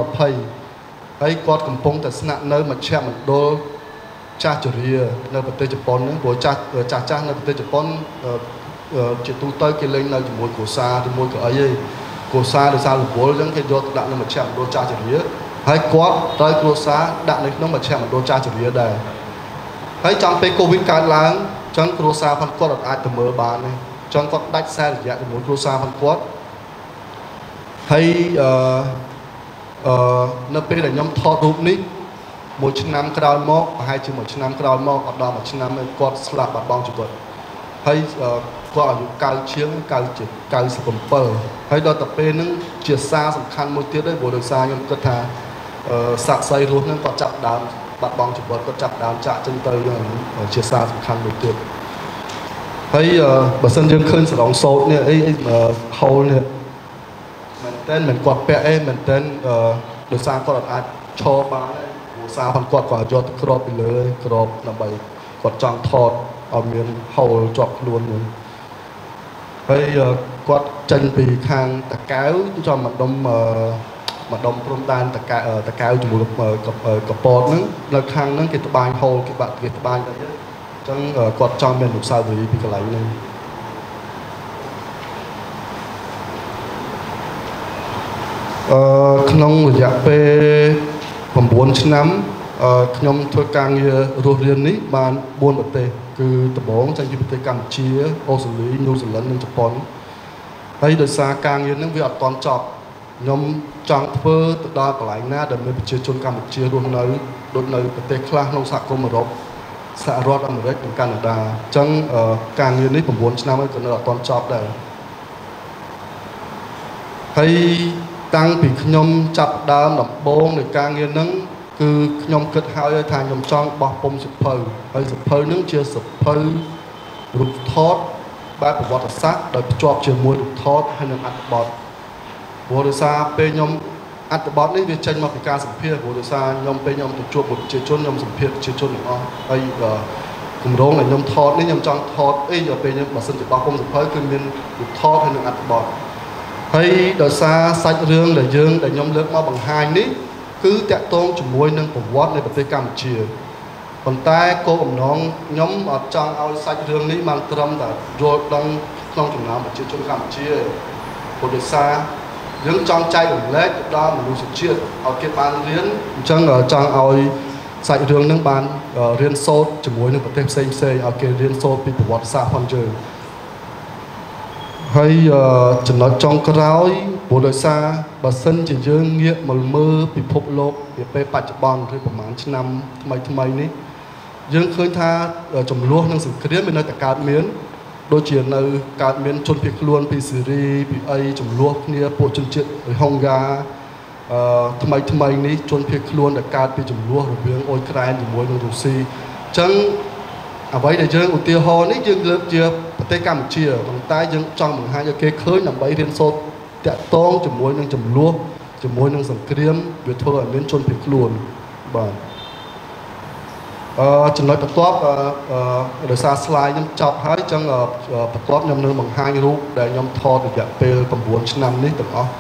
2020ហើយគាត់កំពុងតែស្នាក់នៅមជ្ឈមណ្ឌលចាស់ជរានៅប្រទេសជប៉ុនហ្នឹងព្រោះចាស់នៅប្រទេសជប៉ុនជាទូទៅគេលេងនៅជាមួយគ្រួសារជាមួយក៏អីឯងគ្រួសារដោយសាររវល់អញ្ចឹងគេយកទៅដាក់នៅមជ្ឈមណ្ឌលចាស់ជរាហើយគាត់ត្រូវគ្រួសារដាក់នៅក្នុងមជ្ឈមណ្ឌលចាស់ជរាដែរហើយចាំពេលកូវីដកើតឡើងអញ្ចឹងគ្រួសារផងគាត់អាចទៅមើលបានទេអញ្ចឹងគាត់ដាច់ខ្សែរយៈជាមួយគ្រួសារផងគាត់ហើយនៅពេលដែលខ្ញុំថតរូបនេះមួយឆ្នាំក្រោយមកប្រហែលជាមួយឆ្នាំក្រោយមកអត់ដល់មួយឆ្នាំទេគាត់ស្លាប់បាត់បង់ជីវិតហើយគាត់អាយុ90ជាង97ហើយដល់តែពេលហ្នឹងជាសារសំខាន់មួយទៀតដែរព្រោះដោយសារខ្ញុំគិតថាសាក់សីរស់ហ្នឹងគាត់ចាប់ដើមបាត់បង់ជីវិតគាត់ចាប់ដើមចាក់ចឹងទៅជាសារសំខាន់មួយទៀតហើយបើសិនយើងឃើញសរងសោតនេះអីហូលនេះ tên mình quạt bẹ em mình tên được sang quạt ai cho ba sao phần quạt quả cho crop bị lưới crop là bảy quạt trăng thọt ở miền hầu chọc luôn rồi hay quạt chân bị khang tạc cáo cho mặt đông prom đan tạc cáo chủ một cặp bọt nó khang nó cái bài hầu cái bạn cái bài đó chẳng quạt trong miền lục sao vì bị cái lấy nàyក្នុងរយៈពេល9ឆ្នាំខ្ញុំធ្វើការងាររស់រាននេះបាន4ប្រទេសគឺដំបូងចេញពីប្រទេសកម្ពុជាអូស្ត្រាលីញូហ្សេឡង់និងជប៉ុនហើយដោយសារការងារហ្នឹងវាអត់ទាន់ចប់ខ្ញុំចង់ធ្វើទៅដល់កន្លែងណាដែលមានប្រជាជនកម្ពុជារស់នៅដូចនៅប្រទេសខ្លះក្នុងសហគមន៍អឺរ៉ុបសហរដ្ឋអាមេរិកនិងកាណាដាអញ្ចឹងការងារនេះ9ឆ្នាំហើយក៏នៅអត់ទាន់ចប់ដែរហើយតាំងពីខ្ញុំចាប់ដើមដំបូងនៃការងារហ្នឹងគឺខ្ញុំគិតហើយថាខ្ញុំចង់បោះពុម្ពសិភៅហើយសិភៅហ្នឹងជាសិភៅរូបថតបែបប្រវត្តិសាស្ត្រដោយភ្ជាប់ជាមួយរូបថតហើយនិងអត្ថបទព្រោះដោយសារពេលខ្ញុំអត្ថបទនេះវាចេញមកពីការសម្ភាសន៍ព្រោះដោយសារខ្ញុំពេលខ្ញុំទៅជួបប្រជាជនខ្ញុំសម្ភាសន៍ប្រជាជនទាំងអស់ហើយគម្រោងដែលខ្ញុំថតនេះខ្ញុំចង់ថតអីដល់ពេលខ្ញុំបើសិនជាបោះពុម្ពសិភៅគឺមានរូបថតហើយនិងអត្ថបទហើយដោយសារសាច់រឿងដែលខ្ញុំលើកមកបង្ហាញនេះគឺតាក់ទងជាមួយនឹងប្រវត្តិនៃប្រទេសកម្ពុជាប៉ុន្តែគោលបំណងខ្ញុំអត់ចង់ឲ្យសាច់រឿងនេះបានត្រឹមតែយល់ដឹងក្នុងចំណោមប្រជាជនកម្ពុជាព្រោះដោយសារយើងចង់ចែករំលែកទៅដល់មនុស្សជាតិឲ្យគេបានរៀនអញ្ចឹងចង់ឲ្យសាច់រឿងនឹងបានរៀនសូត្រជាមួយនឹងប្រទេសផ្សេងៗឲ្យគេរៀនសូត្រពីប្រវត្តិសាស្ត្រផងយើងហើយចំណុចចុងក្រោយព្រោះដោយសារបើសិនជាយើងងាកមកមើលពិភពលោកនាពេលបច្ចុប្បន្នឬប្រហែលឆ្នាំថ្មីនេះយើងឃើញថាចំនួននិងសង្គ្រាមវានៅតែកើតមានដូចជានៅកើតមានជនភៀសខ្លួនពីសេរីពីអីចំនួនគ្នាពួកជនជាតិហុងហ្គាថ្មីនេះជនភៀសខ្លួនដែលកើតពីចំនួនរវាងអ៊ុយក្រែនជាមួយនឹងរុស្ស៊ីអញ្ចឹងអ្វីដែលយើងឧទាហរណ៍នេះយើងលើកជាប្រទេសកម្ពុជាប៉ុន្តែយើងចង់បង្ហាញឲ្យគេឃើញដើម្បីរៀនសូត្រតាក់ទងជាមួយនឹងចំនួនជាមួយនឹងសង្គ្រាមវាធ្វើឲ្យមានជនភៀសខ្លួនបាទចំណុចបន្ទាប់ដោយសារ slide ខ្ញុំចប់ហើយអញ្ចឹងបន្ទាប់ខ្ញុំនឹងបង្ហាញរូបដែលខ្ញុំថតរយៈពេល9ឆ្នាំនេះទាំងអស់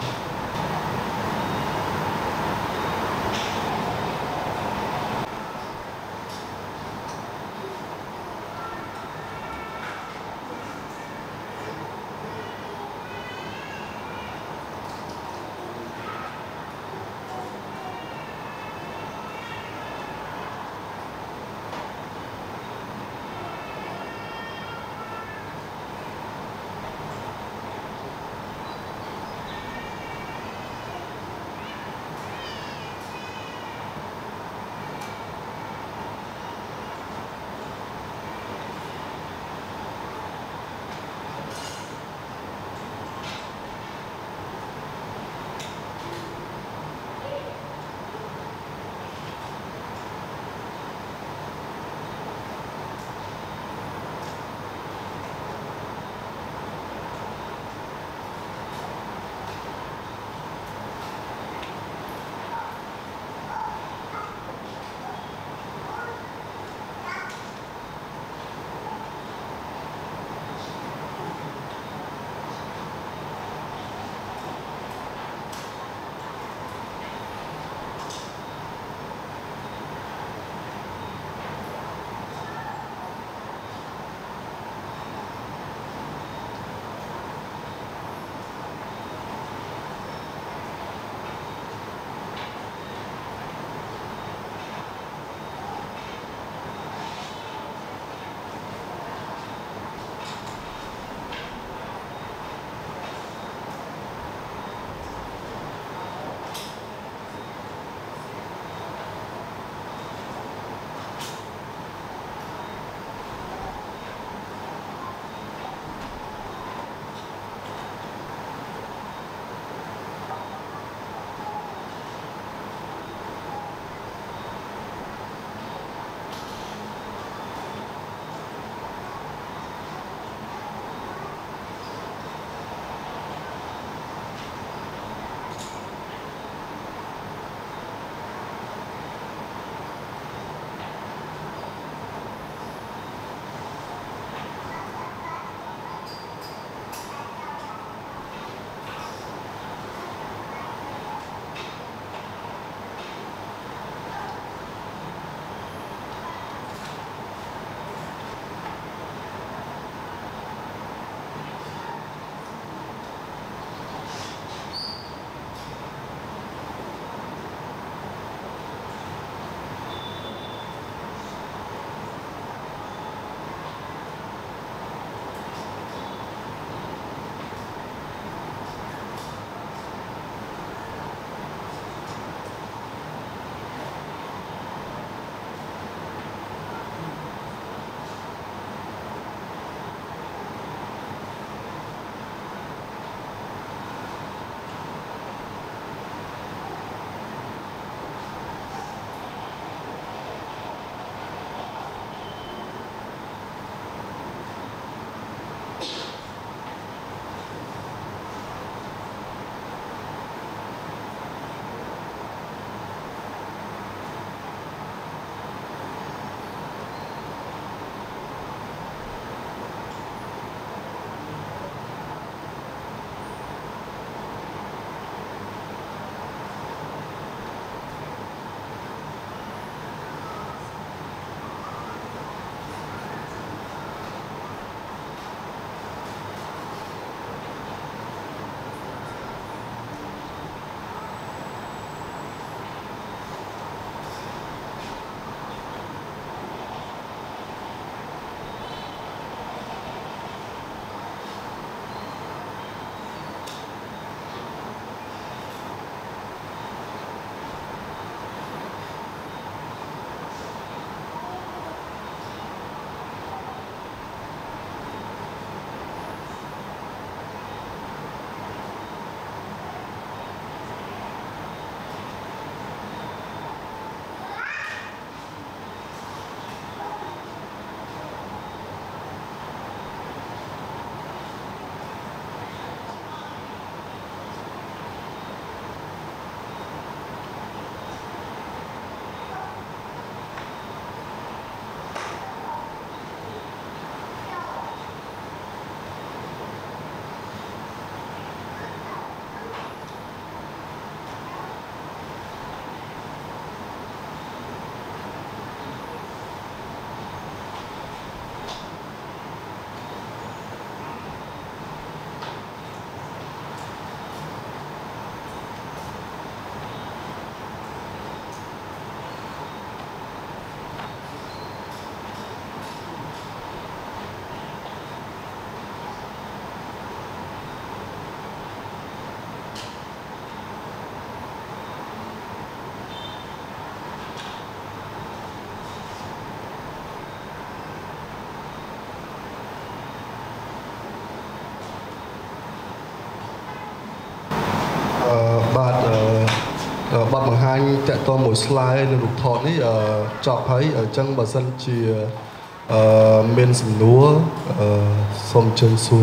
បាត់បង្ហាញតកតមួយ slide នៅរូបថតនេះចប់ហើយអញ្ចឹងបើសិនជាមានសំណួរសូមអញ្ជើញសួរ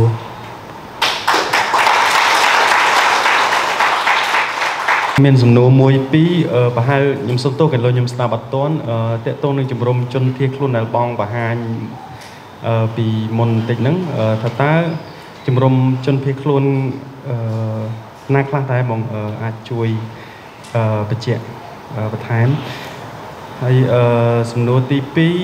មានសំណួរមួយពីរប្រហែលខ្ញុំសុំទោសកន្លងខ្ញុំស្ដាប់អត់ទាន់តកតនឹងជំរំជនភៀសខ្លួនដែលបងបង្ហាញពីមុនបន្តិចហ្នឹងថាតើជំរំជនភៀសខ្លួនណាខ្លះដែរបងអាចជួយបញ្ជាក់បន្ថែមហើយសំណួរទី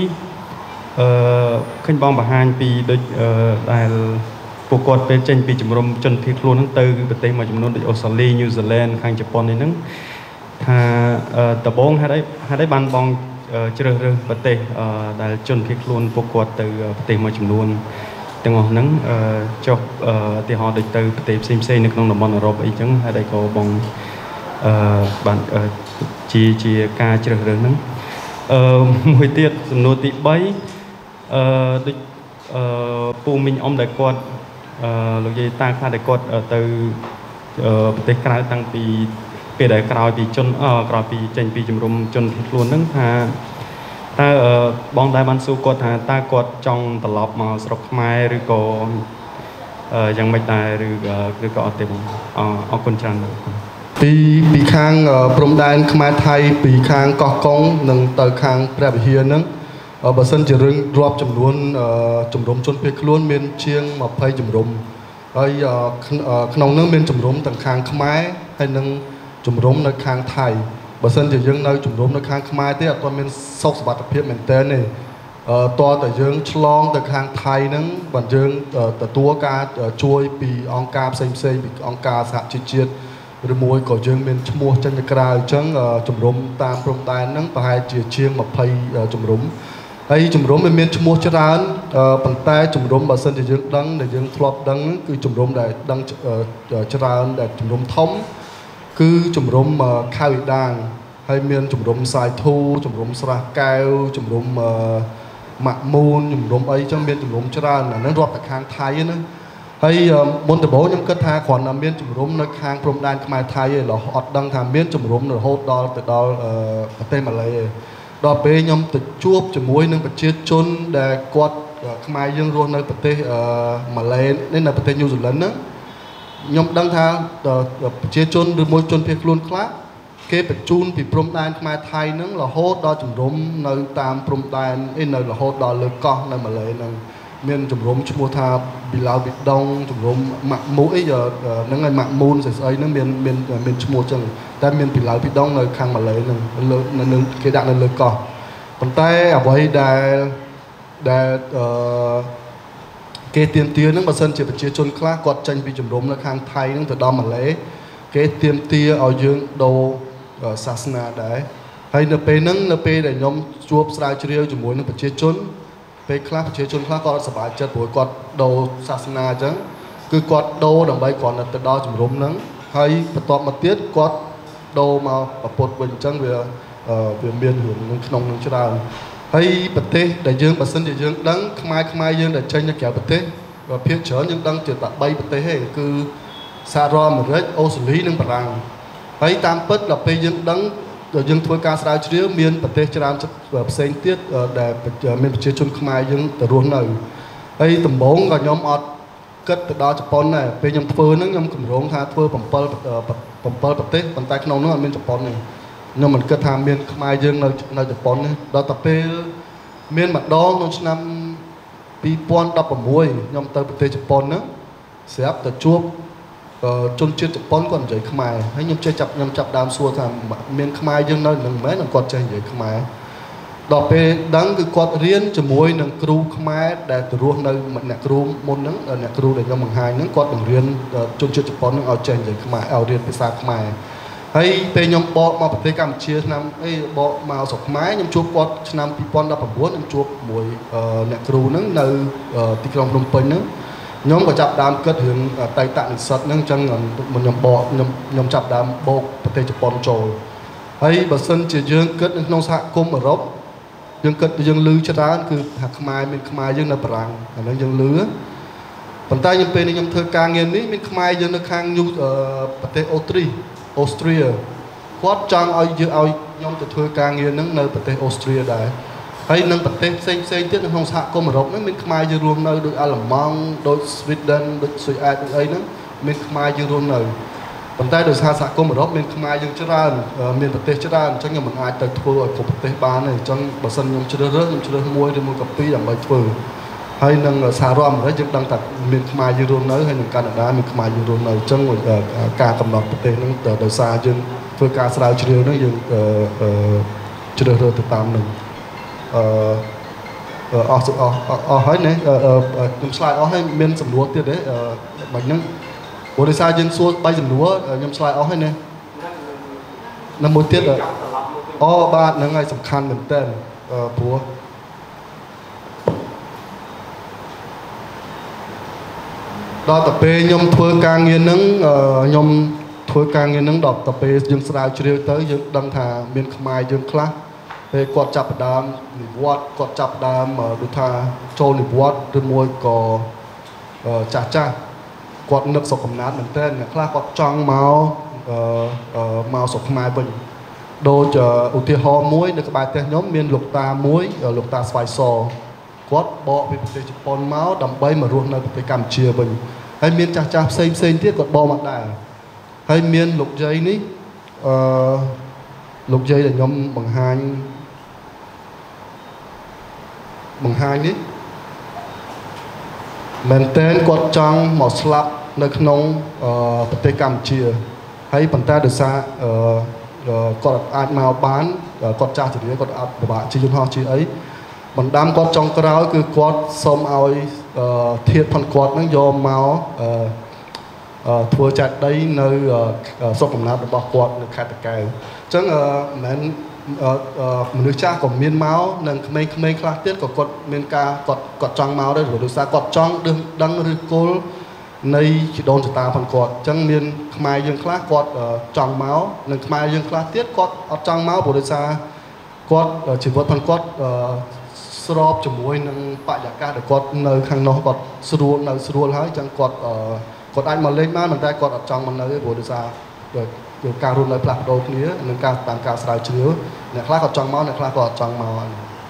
2ឃើញបងបង្ហាញពីដូចដែលពួកគាត់ពេលចេញពីជំរំជនភៀសខ្លួនហ្នឹងទៅប្រទេសមួយចំនួនដូចអូស្ត្រាលីញូហ្សេឡង់ខាងជប៉ុននេះហ្នឹងថាដំបូងហេតុអីបានបងជ្រើសរើសប្រទេសដែលជនភៀសខ្លួនពួកគាត់ទៅប្រទេសមួយចំនួនទាំងអស់ហ្នឹងចុះឧទាហរណ៍ដូចទៅប្រទេសផ្សេងៗនៅក្នុងតំបន់អឺរ៉ុបអីចឹងហើយដែលក៏បងបានជាការជ្រើសរើសហ្នឹងមួយទៀតសំណួរទី3ដូចពូមីងអ៊ំដែលគាត់លោកយាយតាខ្លះដែលគាត់ទៅប្រទេសក្រៅតាំងពីពេលដែលក្រោយពីចេញពីជំរំជនភៀសខ្លួនហ្នឹងថាតើបងដែរបានសួរគាត់ថាតើគាត់ចង់ត្រឡប់មកស្រុកខ្មែរឬក៏យ៉ាងម៉េចដែរឬក៏អត់ទេបងអរគុណច្រើនពីខាងព្រំដែនខ្មែរថៃពីខាងកោះកុងនិងទៅខាងព្រះវិហារហ្នឹងបើសិនជារឿងរាប់ចំនួនជំរំជនភៀសខ្លួនមានជាង20ជំរំហើយក្នុងហ្នឹងមានជំរំទាំងខាងខ្មែរហើយនិងជំរំនៅខាងថៃបើសិនជាយើងនៅជំរំនៅខាងខ្មែរទេអត់ទាន់មានសុខសុវត្ថិភាពមែនទែនទេតើតែយើងឆ្លងទៅខាងថៃហ្នឹងបើយើងទទួលការជួយពីអង្គការផ្សេងពីអង្គការសហជីវជាតិឬមួយក៏យើងមានឈ្មោះចេញទៅក្រៅអញ្ចឹងជំរំតាមព្រំដែនហ្នឹងប្រហែលជាជាង20ជំរំហើយជំរំមានឈ្មោះច្រើនប៉ុន្តែជំរំបើសិនជាយើងដឹងដែលយើងធ្លាប់ដឹងគឺជំរំដែលដឹងច្រើនដែលជំរំធំគឺជំរំខៅដាងហើយមានជំរំសាយធូជំរំស្រះកែវជំរំម៉ាក់មូនជំរំអីចឹងមានជំរំច្រើនអាហ្នឹងរាប់តែខាងថៃណាហើយមុនដំបូងខ្ញុំគិតថាគ្រាន់តែមានជំរំនៅខាងព្រំដែនខ្មែរថៃឯងអត់ដឹងថាមានជំរំរហូតដល់ទៅដល់ប្រទេសម៉ាឡេឯងដល់ពេលខ្ញុំទៅជួបជាមួយនឹងប្រជាជនដែលគាត់ខ្មែរយើងរស់នៅប្រទេសម៉ាឡេនេះនៅប្រទេសញូហ្សេឡង់ហ្នឹងខ្ញុំដឹងថាប្រជាជនឬមួយជនភៀសខ្លួនខ្លះគេបញ្ជូនពីព្រំដែនខ្មែរថៃហ្នឹងរហូតដល់ជំរំនៅតាមព្រំដែននៅរហូតដល់លើកោះនៅម៉ាឡេហ្នឹងមានជំរំឈ្មោះថាប៊ីឡាវប៊ីដុងជំរំម៉ាក់មូអីហ្នឹងហើយម៉ាក់មូនស្អីហ្នឹងមានឈ្មោះចឹងតែមានប៊ីឡាវប៊ីដុងនៅខាងម៉ាឡេហ្នឹងនៅគេដាក់នៅលើកោះប៉ុន្តែអ្វីដែលគេទៀមទាហ្នឹងបើសិនជាប្រជាជនខ្លះគាត់ចេញពីជំរំនៅខាងថៃហ្នឹងទៅដល់ម៉ាឡេគេទៀមទាឲ្យយើងដូរសាសនាដែរហើយនៅពេលហ្នឹងនៅពេលដែលខ្ញុំជួបស្រាវជ្រាវជាមួយនឹងប្រជាជនពេលខ្លះប្រជាជនខ្លះគាត់អត់សប្បាយចិត្តព្រោះគាត់ដូរសាសនាអញ្ចឹងគឺគាត់ដូរដើម្បីគ្រាន់តែទៅដល់ជំរំហ្នឹងហើយបន្ទាប់មកទៀតគាត់ដូរមកប្រពុតវិញអញ្ចឹងវាមានរឿងនៅក្នុងនឹងច្រើនហើយប្រទេសដែលយើងបើសិនជាយើងដឹងខ្មែរយើងដែលចេញទៅក្រៅប្រទេសភាគច្រើនយើងដឹងជាតែ3ប្រទេសទេគឺសហរដ្ឋអាមេរិកអូស្ត្រាលីនិងបារាំងហើយតាមពិតដល់ពេលយើងដឹងយើងធ្វើការស្រាវជ្រាវមានប្រទេសច្រើនផ្សេងទៀតដែលមានប្រជាជនខ្មែរយើងទៅរស់នៅហើយដំបូងក៏ខ្ញុំអត់គិតទៅដល់ជប៉ុនដែរពេលខ្ញុំធ្វើហ្នឹងខ្ញុំគម្រោងថាធ្វើ7ប្រទេសប៉ុន្តែក្នុងនោះអត់មានជប៉ុនទេខ្ញុំមិនគិតថាមានខ្មែរយើងនៅជប៉ុនទេដល់តែពេលមានម្ដងក្នុងឆ្នាំ2016ខ្ញុំទៅប្រទេសជប៉ុនហ្នឹងស្រាប់តែជួបជនជាតិជប៉ុនគាត់និយាយខ្មែរហើយខ្ញុំខ្ញុំចាប់ដើមសួរថាមានខ្មែរយើងនៅនឹងមែនគាត់ចេះនិយាយខ្មែរដល់ពេលដឹងគឺគាត់រៀនជាមួយនឹងគ្រូខ្មែរដែលទៅរស់នៅអ្នកគ្រូមុនហ្នឹងអ្នកគ្រូដែលខ្ញុំបង្ហាញហ្នឹងគាត់បង្រៀនជនជាតិជប៉ុនហ្នឹងឲ្យចេះនិយាយខ្មែរឲ្យរៀនភាសាខ្មែរហើយពេលខ្ញុំបកមកប្រទេសកម្ពុជាឆ្នាំបកមកស្រុកខ្មែរខ្ញុំជួបគាត់ឆ្នាំ2019ខ្ញុំជួបមួយអ្នកគ្រូហ្នឹងនៅទីក្រុងភ្នំពេញហ្នឹងខ្ញុំក៏ចាប់ដើមគិតរឿងតៃតនិស្សិតហ្នឹងអញ្ចឹងខ្ញុំចាប់ដើមបោកប្រទេសជប៉ុនចូលហើយបើសិនជាយើងគិតនៅក្នុងសហគមន៍អឺរ៉ុបយើងគិតយើងឮច្រើនគឺថាខ្មែរមានខ្មែរយើងនៅបារាំងអាហ្នឹងយើងឮប៉ុន្តែពេលខ្ញុំធ្វើការងារនេះមានខ្មែរយើងនៅខាងប្រទេសអូស្ត្រាគាត់ចង់ឲ្យខ្ញុំទៅធ្វើការងារហ្នឹងនៅប្រទេសអូស្ត្រាលដែរហើយនឹងប្រទេសផ្សេងទៀតនៅក្នុងសហគមន៍អឺរ៉ុបហ្នឹងមានខ្មែរយើងរស់នៅដូចអាល្លឺម៉ង់ដូច Sweden ដូចស៊ុយអែតដូចអីហ្នឹងមានខ្មែរយើងរស់នៅប៉ុន្តែដោយសារសហគមន៍អឺរ៉ុបមានខ្មែរយើងច្រើនមានប្រទេសច្រើនអញ្ចឹងខ្ញុំមិនអាចទៅធ្វើឲ្យគ្រប់ប្រទេសបានទេអញ្ចឹងបើសិនខ្ញុំជ្រើសរើសមួយឬមួយក៏ពីរដើម្បីធ្វើហើយនឹងសហរដ្ឋអាមេរិកយើងដឹងថាមានខ្មែរយើងរស់នៅហើយនឹងកាណាដាមានខ្មែរយើងរស់នៅអញ្ចឹងការកំណត់ប្រទេសហ្នឹងដោយសារយើងធ្វើការស្រាវជ្រាវហ្នឹងយើងជ្រើសរើសទៅតាមនឹងអស់ហើយណាខ្ញុំឆ្លើយអស់ហើយមានសំណួរទៀតទេបាញ់ហ្នឹងព្រោះដោយសារយើងសួរ3សំណួរខ្ញុំឆ្លើយអស់ហើយណានៅមួយទៀតបាទហ្នឹងហើយសំខាន់មែនតើព្រោះដល់ទៅពេលខ្ញុំធ្វើការងារហ្នឹងខ្ញុំធ្វើការងារហ្នឹងដល់ទៅពេលយើងស្រាវជ្រាវទៅយើងដឹងថាមានខ្មែរយើងខ្លះពេលគាត់ចាប់ផ្ដើមនិវត្តន៍គាត់ចាប់ផ្ដើមដូចថាចូលនិវត្តន៍ឬមួយក៏ចាស់គាត់នឹកស្រុកកំណើតមែនទែនអ្នកខ្លះគាត់ចង់មកស្រុកខ្មែរវិញដូចឧទាហរណ៍មួយនៅក្បែរផ្ទះខ្ញុំមានលោកតាមួយលោកតាស្វាយសគាត់បកពីប្រទេសជប៉ុនមកដើម្បីមករស់នៅប្រទេសកម្ពុជាវិញហើយមានចាស់ផ្សេងទៀតគាត់បកមកដែរហើយមានលោកយាយនេះលោកយាយដែលខ្ញុំបង្ហាញនេះមែនតើគាត់ចង់មកស្លាប់នៅក្នុងប្រទេសកម្ពុជាហើយប៉ុន្តែដោយសារគាត់អាចមកបានគាត់ចាស់ជរាគាត់អាចពិបាកជិះយន្តហោះជិះអីបណ្ដាំគាត់ចុងក្រោយគឺគាត់សុំឲ្យធាតុផងគាត់ហ្នឹងយកមកធ្វើចាត់ដីនៅស្រុកកំណើតរបស់គាត់នៅខេត្តតាកែវអញ្ចឹងមិនមែនមនុស្សចាស់ក៏មានមកនិងក្មេងៗខ្លះទៀតក៏គាត់មានការគាត់ចង់មកដែរដោយសារគាត់ចង់ដឹងឬគល់នៃជីដូនចតាផងគាត់អញ្ចឹងមានខ្មែរយើងខ្លះគាត់ចង់មកនិងខ្មែរយើងខ្លះទៀតគាត់អត់ចង់មកព្រោះដោយសារគាត់ជីវិតផងគាត់ស្របជាមួយនឹងបរិយាកាសដែលគាត់នៅខាងនោះគាត់ស្រួលហើយអញ្ចឹងគាត់អាចមកលេងបានប៉ុន្តែគាត់អត់ចង់មកនៅទេព្រោះដោយសារការរស់នៅផ្លាស់ប្ដូរគ្នានិងតាមការស្រាវជ្រាវអ្នកខ្លះគាត់ចង់មកអ្នកខ្លះគាត់អត់ចង់មក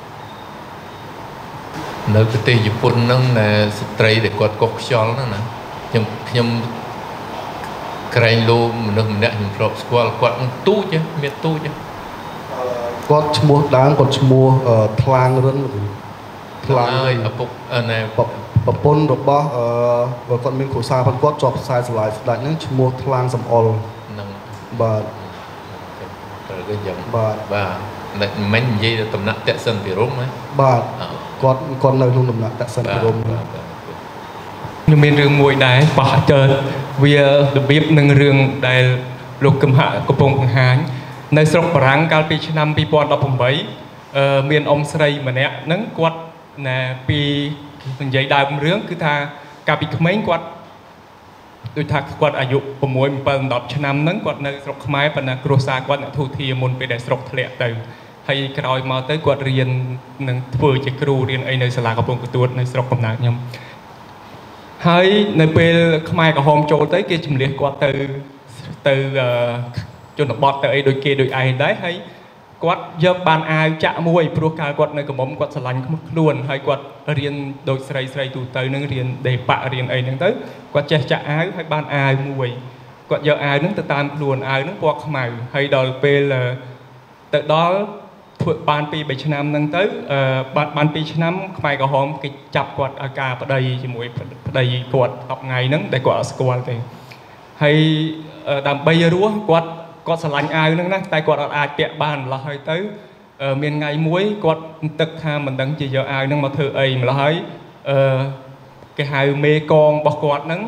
នៅប្រទេសជប៉ុនហ្នឹងស្ត្រីដែលគាត់កុកខ្យល់ហ្នឹងណាខ្ញុំក្រែងលោមនុស្សម្នាក់ខ្ញុំធ្លាប់ស្គាល់គាត់ទូចមានទូចគាត់ឈ្មោះដើមគាត់ឈ្មោះថ្លាងរិនថ្លាងហើយឪពុកណែប្រពន្ធរបស់គាត់មានគ្រួសារផងគាត់ជាប់ខ្សែស្រឡាយស្ដេចហ្នឹងឈ្មោះថ្លាងសំអល់ហ្នឹងបាទត្រូវគេយ៉ាងបាទមិននិយាយដំណាក់តសិនពិរមហ៎បាទគាត់នៅក្នុងដំណាក់តសិនពិរមខ្ញុំមានរឿងមួយដែរបោះចើវារបៀបនឹងរឿងដែលលោកកឹមហៈកំពុងបង្ហាញនៅស្រុកបារាំងកាលពីឆ្នាំ2018មានអ៊ំស្រីម្នាក់ហ្នឹងគាត់ពីនិយាយដើមរឿងគឺថាកាលពីក្មេងគាត់ដូចថាគាត់អាយុ6 7 10ឆ្នាំហ្នឹងគាត់នៅស្រុកខ្មែរប៉ុន្តែគ្រួសារគាត់អ្នកធូធាមុនពេលដែលស្រុកធ្លាក់ទៅហើយក្រោយមកទៅគាត់រៀននឹងធ្វើជាគ្រូរៀនអីនៅសាលាកំពង់កទួតនៅស្រុកកំណើតខ្ញុំហើយនៅពេលខ្មែរក្រហមចូលទៅគេជំនះគាត់ទៅជនបទទៅអីដូចគេដូចឯងដែរហើយគាត់យកបានអាវចាក់មួយព្រោះកាលគាត់នៅកំមុំគាត់ស្រឡាញ់ខ្លួនហើយគាត់រៀនដូចស្រីទូទៅនឹងរៀនដេប៉ារៀនអីហ្នឹងទៅគាត់ចេះចាក់អាវហើយបានអាវមួយគាត់យកអាវហ្នឹងទៅតាមខ្លួនអាវហ្នឹងពណ៌ខ្មៅហើយដល់ពេលទៅដល់ធ្វើបាន2-3ឆ្នាំហ្នឹងទៅបាន2ឆ្នាំខ្មែរក្រហមគេចាប់គាត់ឲ្យការប្តីជាមួយប្តីគាត់10ថ្ងៃហ្នឹងដែលគាត់អត់ស្គាល់ទេហើយដើម្បីរស់គាត់ស្រឡាញ់អាវហ្នឹងណាតែគាត់អត់អាចពាក់បានម្ល៉េះហើយទៅមានថ្ងៃមួយគាត់ទឹកថាមិនដឹងជាយកអាវហ្នឹងមកធ្វើអីម្ល៉េះហើយគេហៅមេកងរបស់គាត់ហ្នឹង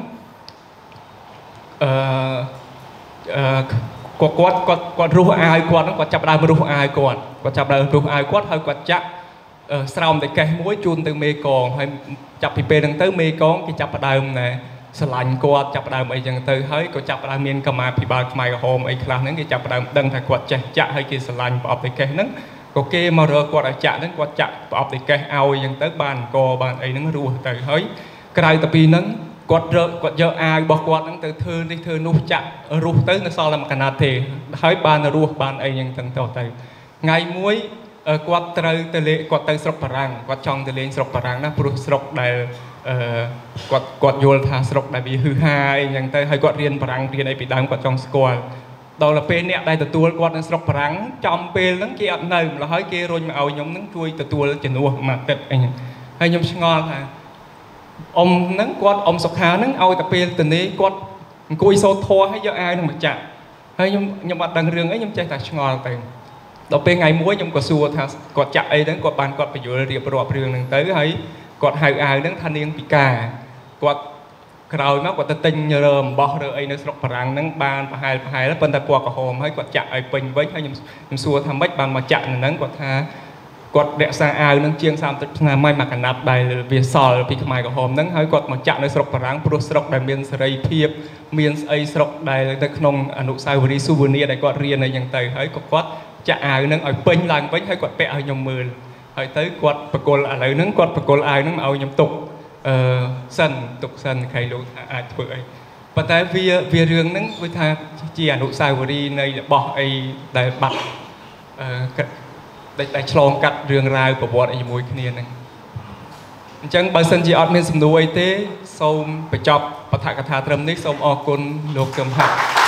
គាត់រុះអាវគាត់ហ្នឹងគាត់ចាប់ដើមរុះអាវគាត់ចាប់ដើមរុះអាវគាត់ហើយគាត់ចាក់ស្រោមតែកេះមួយជូនទៅមេកងហើយចាប់ពីពេលហ្នឹងទៅមេកងគេចាប់ដើមស្រឡាញ់គាត់ចាប់ដើមអីចឹងទៅហើយក៏ចាប់ដើមមានកម្មាភិបាលខ្មែរក្រហមអីខ្លះហ្នឹងគេចាប់ដើមដឹងថាគាត់ចេះចាក់ហើយគេស្រឡាញ់ប្រអប់តែកេះហ្នឹងក៏គេមករកគាត់ឲ្យចាក់ហ្នឹងគាត់ចាក់ប្រអប់តែកេះឲ្យចឹងទៅបានកបានអីហ្នឹងរស់ទៅហើយក្រៅតែពីហ្នឹង quạt giờ ai bỏ quạt năng từ thư đi thư nút chặt ruột tới nó sau làm cái nào thì hãy bàn ruột bàn ấy những thằng tàu tay ngày muối quạt trời từ lệ quạt tới sọc parang quạt trong từ lệ sọc parang nó pro sọc đại quạt vô thà sọc đại bị hư hai những tới hay quạt riêng parang riêng ấy bị đám quạt trong squad đầu là pe nè đây từ tua quạt nó sọc parang trong pe lắng kia nơi là hãy kia rồi mà ao nhóm nắng chui từ tua trên nuột mà tết anh hay nhóm ngon hả ông nắng quạt ông sọc hà nắng ao tập pe từ này quạt cùi sâu thô hay do ai nó mà chạm hay nhóm bạn đằng riêng ấy nhóm chơi thật ngon tiền đầu bên ngày muối nhóm có xua thà quạt chạm ấy đến quạt bàn quạt phải dựa riệp rọp riêng đằng tới hay quạt hai ai đến thanh niên bị cà quạt rồi nó quạt tinh nhờ rơm bỏ rồi ấy nó sọc parang nắng bàn hai đó bên ta quạt cả hôm hay quạt chạm ấy bình với hay nhóm xua tham bách bàn mà chạm nắng quạt tha quạt đẹp xa ai nắng chiêng sam tức là may mặc nạp đầy về sò bị mai cả hôm nắng hay quạt mà chạm nó sọc parang pro sọc đầy miền sợi thiệp miền ấy sọc đầy tới nông anu sai vừa đi souvenir đầy quạt riêng nàyอย่างtới hay quạt chạm ai nắng ở bình làng bình hay quạt bẹ ở nhom mưa hay tới quạt bạc cồn ở lại nắng quạt bạc cồn ai nắng ao nhom tục sân khai lụt ai vừa ấy và tại vì riêng nắng với tha chỉ anu sai vừa đi này bỏ ấy đại bạc đại chlong cắt riêng rào của bọn ấy mùi kia này chẳng bao giờ chỉ ở bên sầm núi thế xong phải chọc và thả cả thả trầm nick xong ở côn lục cầm hạt